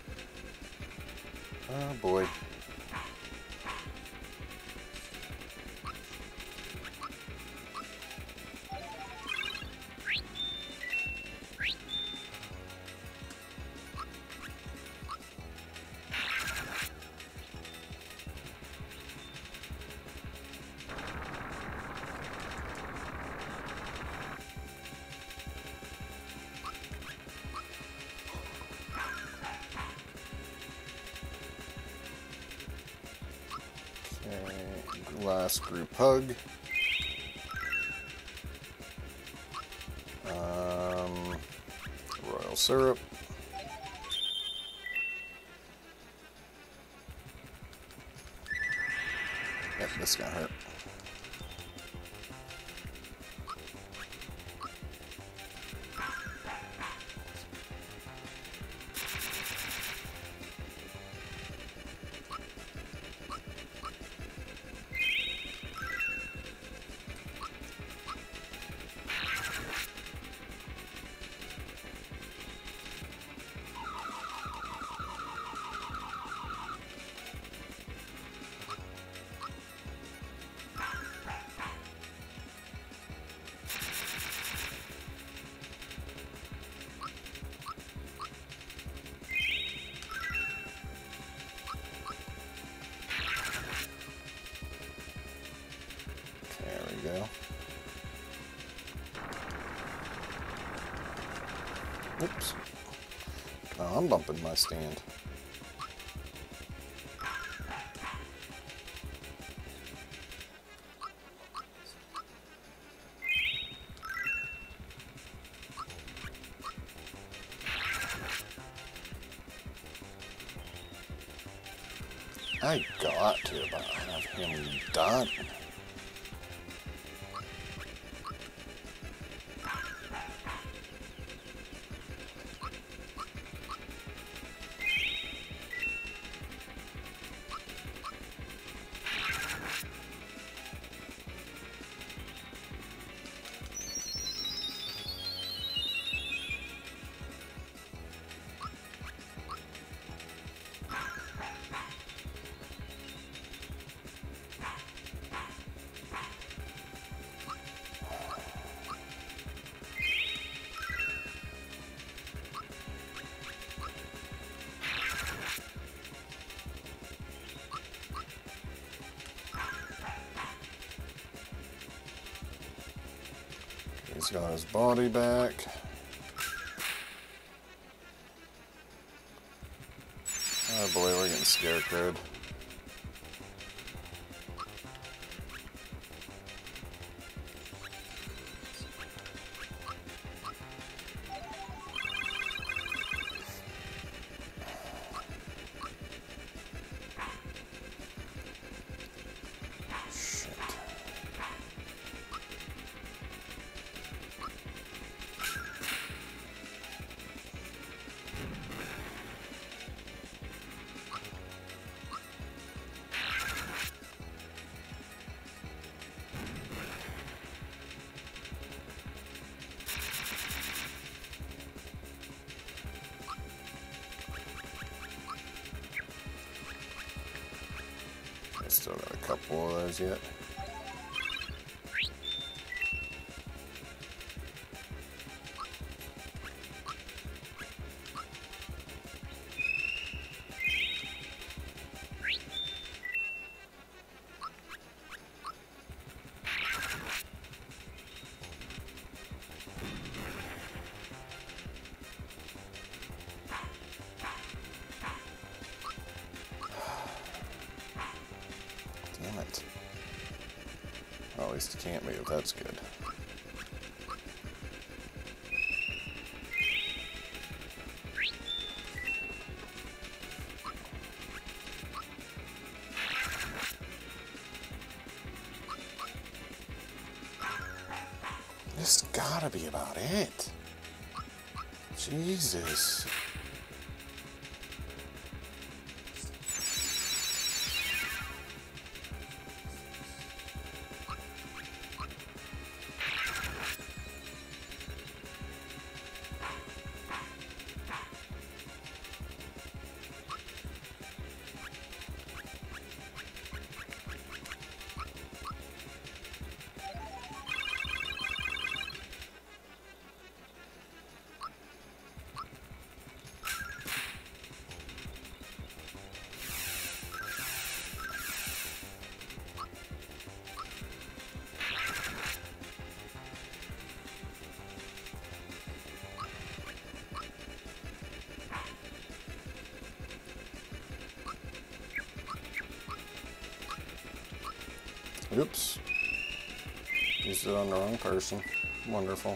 Oh boy. last group hug. Royal syrup. Yep, this got hurt. Go. Oops. Oh, I'm bumping my stand. I got to about have him done. He's got his body back. Oh boy, we're getting scarecrowed. Still got a couple of those yet. Damn it. Well, at least it can't move. That's good. This gotta be about it. Jesus. Oops. Used it on the wrong person. Wonderful.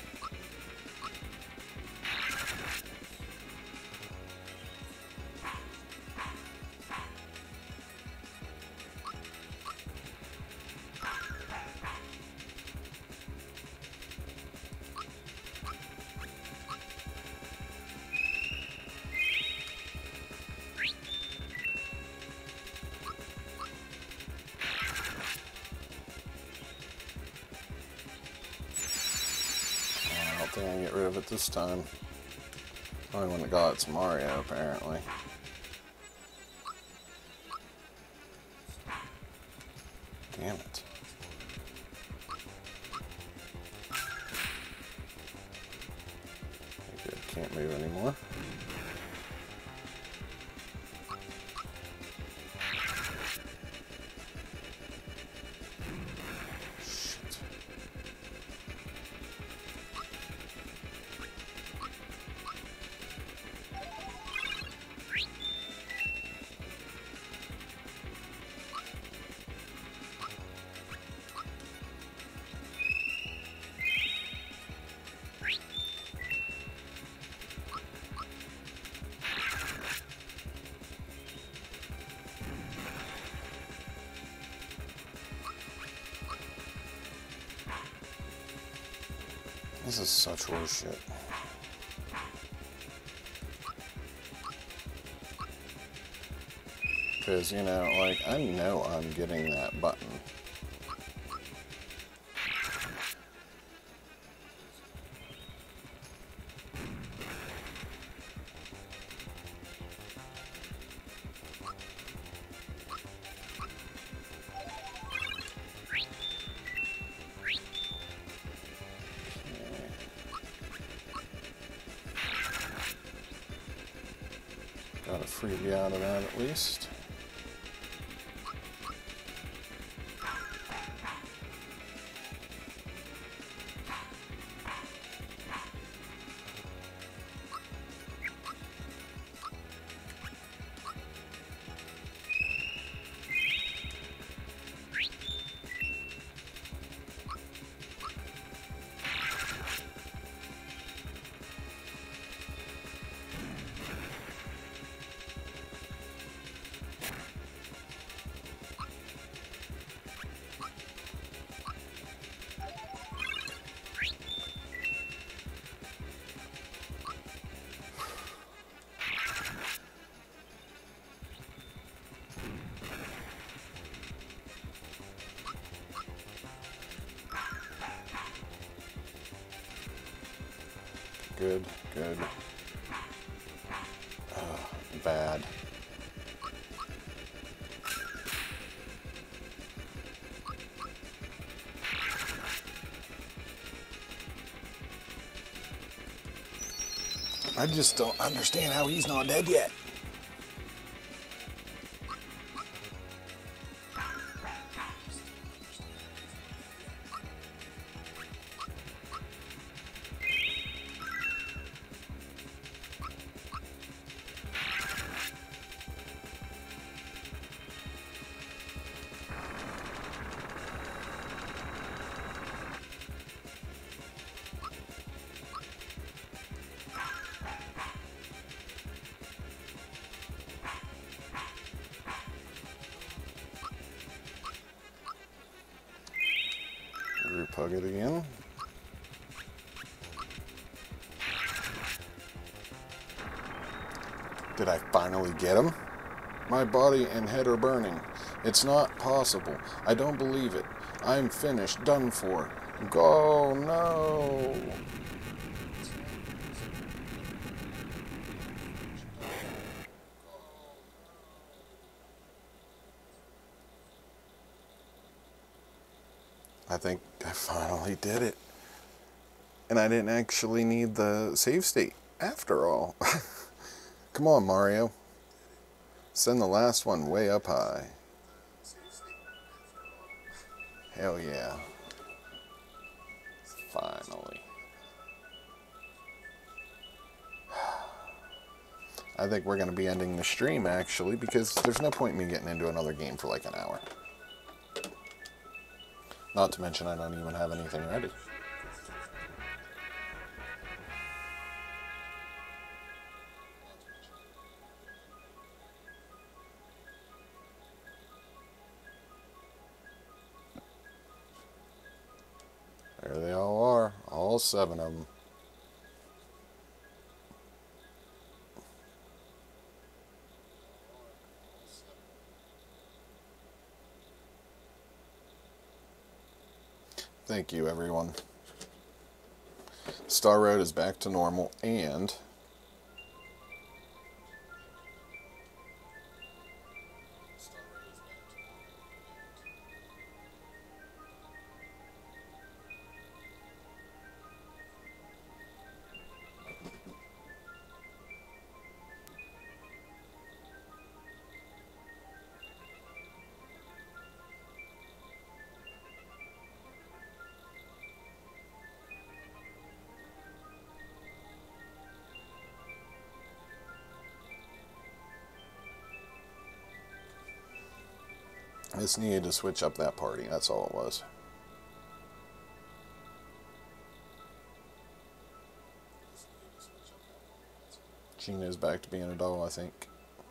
I don't think I can get rid of it this time. Only one that got it's Mario, apparently. Damn it. Okay, can't move anymore. Shit. This is such horseshit. Because, you know, like, I know I'm getting that button. Got a freebie out of that at least. Good, good. Bad. I just don't understand how he's not dead yet. Repug it again. Did I finally get him? My body and head are burning. It's not possible. I don't believe it. I'm finished. Done for. Go, no. I think I finally did it. And I didn't actually need the save state after all. Come on, Mario. Send the last one way up high. Hell yeah. Finally. I think we're going to be ending the stream, actually, because there's no point in me getting into another game for like an hour. Not to mention I don't even have anything ready. There they all are, all 7 of them. Thank you, everyone. Star Road is back to normal, and I just needed to switch up that party. That's all it was. Gina's back to being a doll, I think.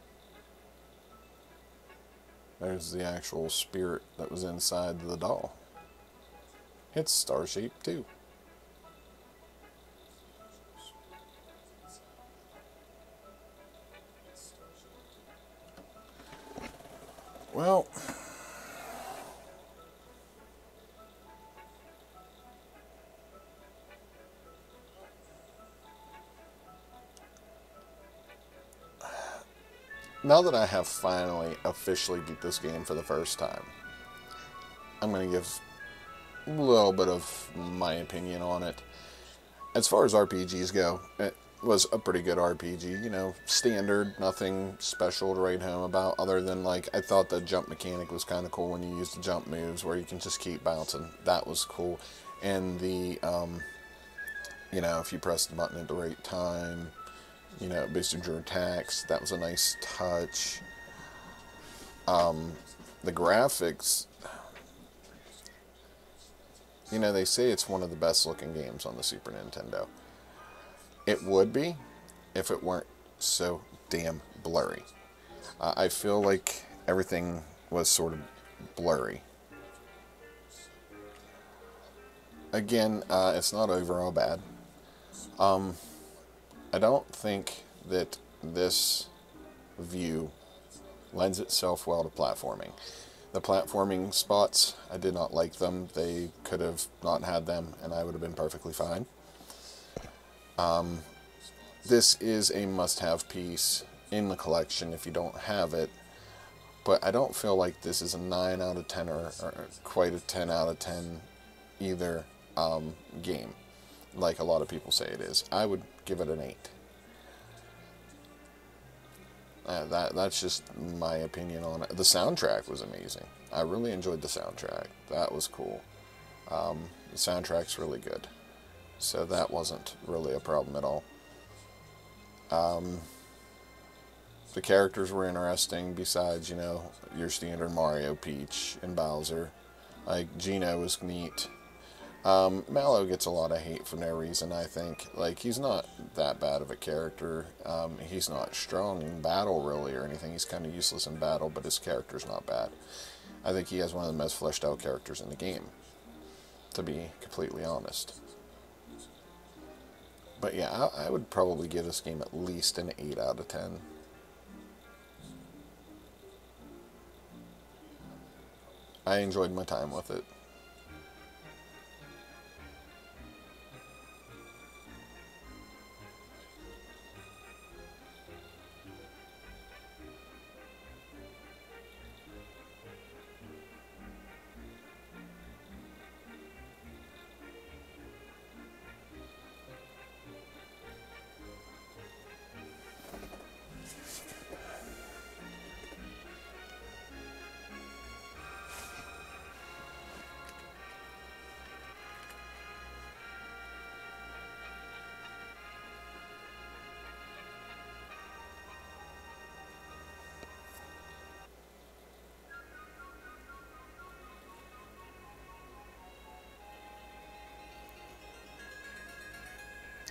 There's the actual spirit that was inside the doll. It's star-shaped, too. Well, now that I have finally officially beat this game for the first time, I'm going to give a little bit of my opinion on it. As far as RPGs go, it was a pretty good RPG, you know, standard, nothing special to write home about, other than, like, I thought the jump mechanic was kind of cool when you use the jump moves, where you can just keep bouncing. That was cool. And the, you know, if you press the button at the right time, you know, it boosted your attacks. That was a nice touch. The graphics, you know, they say it's one of the best looking games on the Super Nintendo. It would be if it weren't so damn blurry. I feel like everything was sort of blurry. Again, it's not overall bad. I don't think that this view lends itself well to platforming. The platforming spots, I did not like them. They could have not had them, and I would have been perfectly fine. This is a must-have piece in the collection if you don't have it, but I don't feel like this is a 9 out of 10 or quite a 10 out of 10 either game, like a lot of people say it is. I would give it an 8. That's just my opinion on it. The soundtrack was amazing. I really enjoyed the soundtrack. That was cool. The soundtrack's really good. So that wasn't really a problem at all. The characters were interesting besides, you know, your standard Mario, Peach, and Bowser. Like, Geno was neat. Mallow gets a lot of hate for no reason, I think. Like, he's not that bad of a character. He's not strong in battle, really, or anything. He's kind of useless in battle, but his character's not bad. I think he has one of the most fleshed out characters in the game, to be completely honest. But yeah, I would probably give this game at least an 8 out of 10. I enjoyed my time with it.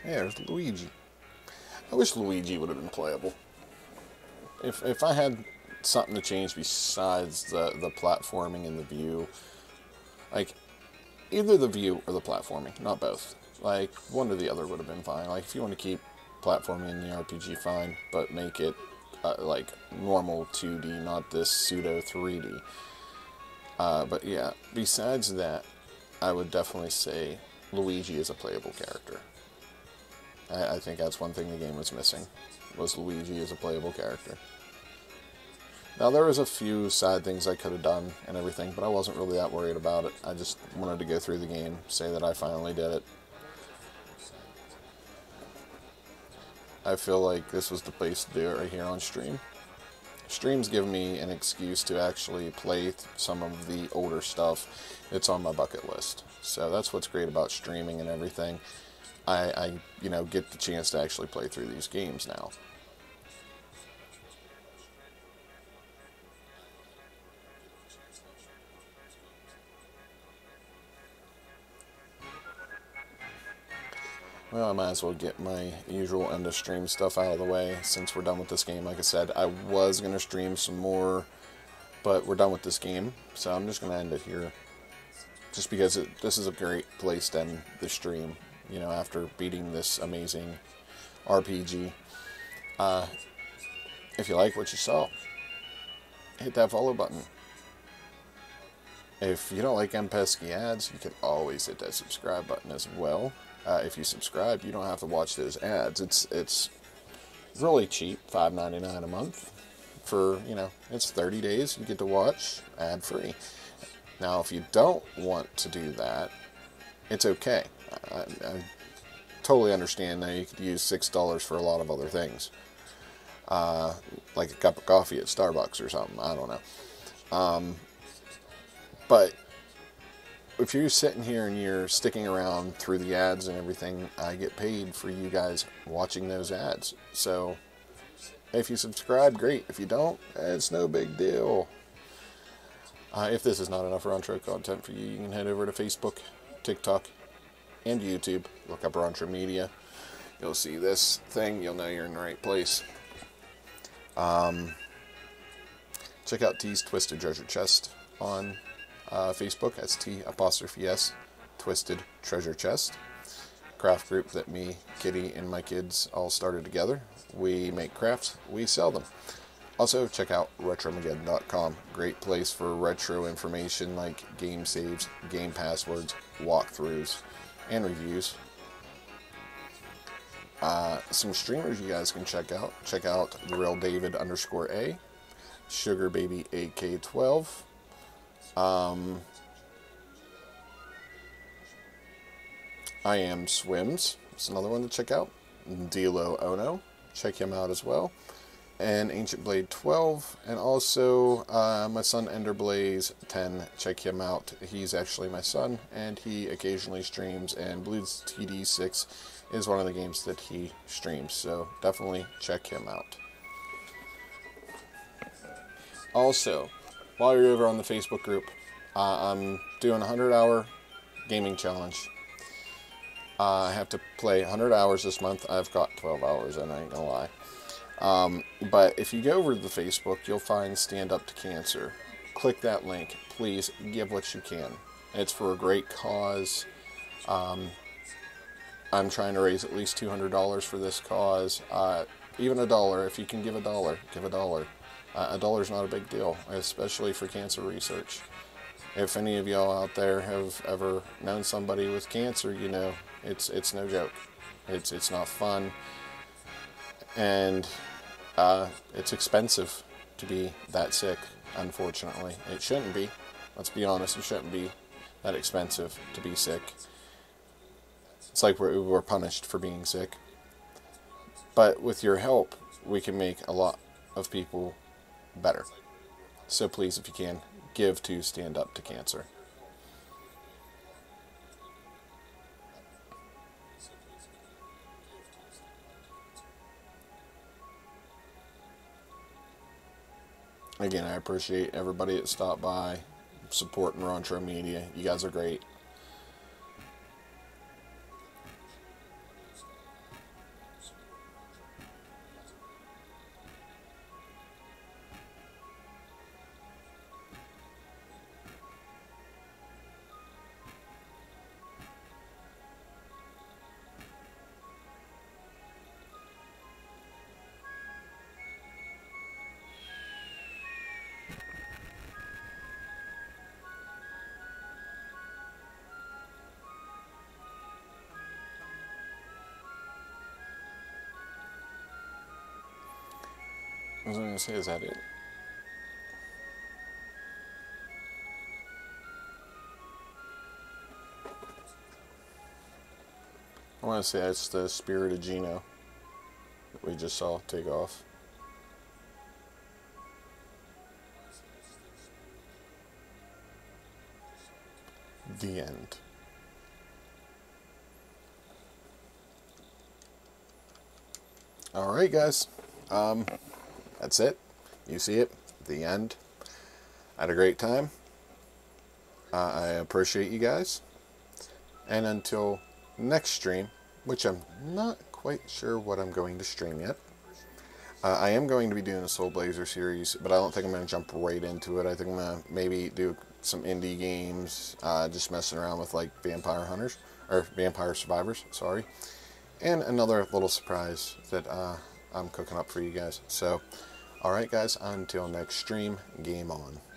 Yeah, there's Luigi. I wish Luigi would have been playable. If I had something to change besides the platforming and the view, like either the view or the platforming, not both. Like one or the other would have been fine. Like if you want to keep platforming in the RPG, fine, but make it like normal 2D, not this pseudo 3D. But yeah, besides that, I would definitely say Luigi is a playable character. I think that's one thing the game was missing, was Luigi as a playable character. Now, there was a few side things I could have done and everything, but I wasn't really that worried about it. I just wanted to go through the game, say that I finally did it. I feel like this was the place to do it right here on stream. Streams give me an excuse to actually play some of the older stuff that's on my bucket list. So that's what's great about streaming and everything. I get the chance to actually play through these games now. Well, I might as well get my usual end of stream stuff out of the way since we're done with this game. Like I said, I was going to stream some more, but we're done with this game, so I'm just going to end it here. Just because this is a great place to end the stream, after beating this amazing RPG. If you like what you saw, hit that follow button. If you don't like them pesky ads, you can always hit that subscribe button as well. If you subscribe, you don't have to watch those ads. It's really cheap, $5.99 a month. For, it's 30 days you get to watch ad-free. Now, if you don't want to do that, it's okay. I totally understand that you could use $6 for a lot of other things. Like a cup of coffee at Starbucks or something. I don't know. But if you're sitting here and you're sticking around through the ads and everything, I get paid for you guys watching those ads. So if you subscribe, great. If you don't, it's no big deal. If this is not enough Rantro content for you, you can head over to Facebook, TikTok, and YouTube. Look up Rantro Media. You'll see this thing. You'll know you're in the right place. Check out T's Twisted Treasure Chest on Facebook. That's T''S, Twisted Treasure Chest. Craft group that me, Kitty, and my kids all started together. We make crafts, we sell them. Also, check out Retromageddon.com. Great place for retro information like game saves, game passwords, walkthroughs, and reviews. Some streamers you guys can check out. Check out The Real David _A, Sugar Baby AK12. I Am Swims. It's another one to check out. Dilo Ono. Check him out as well. And Ancient Blade 12. And also my son Enderblaze 10. Check him out. He's actually my son, and he occasionally streams. And Blues TD6 is one of the games that he streams. So definitely check him out. Also, while you're over on the Facebook group, I'm doing a 100-hour gaming challenge. I have to play 100 hours this month. I've got 12 hours, and I ain't gonna lie. But if you go over to the Facebook, you'll find Stand Up to Cancer. Click that link. Please give what you can. It's for a great cause. I'm trying to raise at least $200 for this cause. Even $1. If you can give $1, give $1. $1's not a big deal, especially for cancer research. If any of y'all out there have ever known somebody with cancer, you know it's no joke. It's not fun, and it's expensive to be that sick. Unfortunately, it shouldn't be. Let's be honest, it shouldn't be that expensive to be sick. It's like we're punished for being sick. But with your help, we can make a lot of people better. So please, if you can, give to Stand Up to Cancer. Again, I appreciate everybody that stopped by, supporting Rantro Media. You guys are great. I was going to say, is that it? I want to say that's the Spirit of Gino that we just saw take off. The end. Alright guys, that's it. You see it, the end. I had a great time. I appreciate you guys. And until next stream, which I'm not quite sure what I'm going to stream yet. I am going to be doing a Soul Blazer series, but I don't think I'm going to jump right into it. I think I'm going to maybe do some indie games, just messing around with like Vampire Hunters, or Vampire Survivors, sorry. And another little surprise that I'm cooking up for you guys. So, alright guys, until next stream, game on.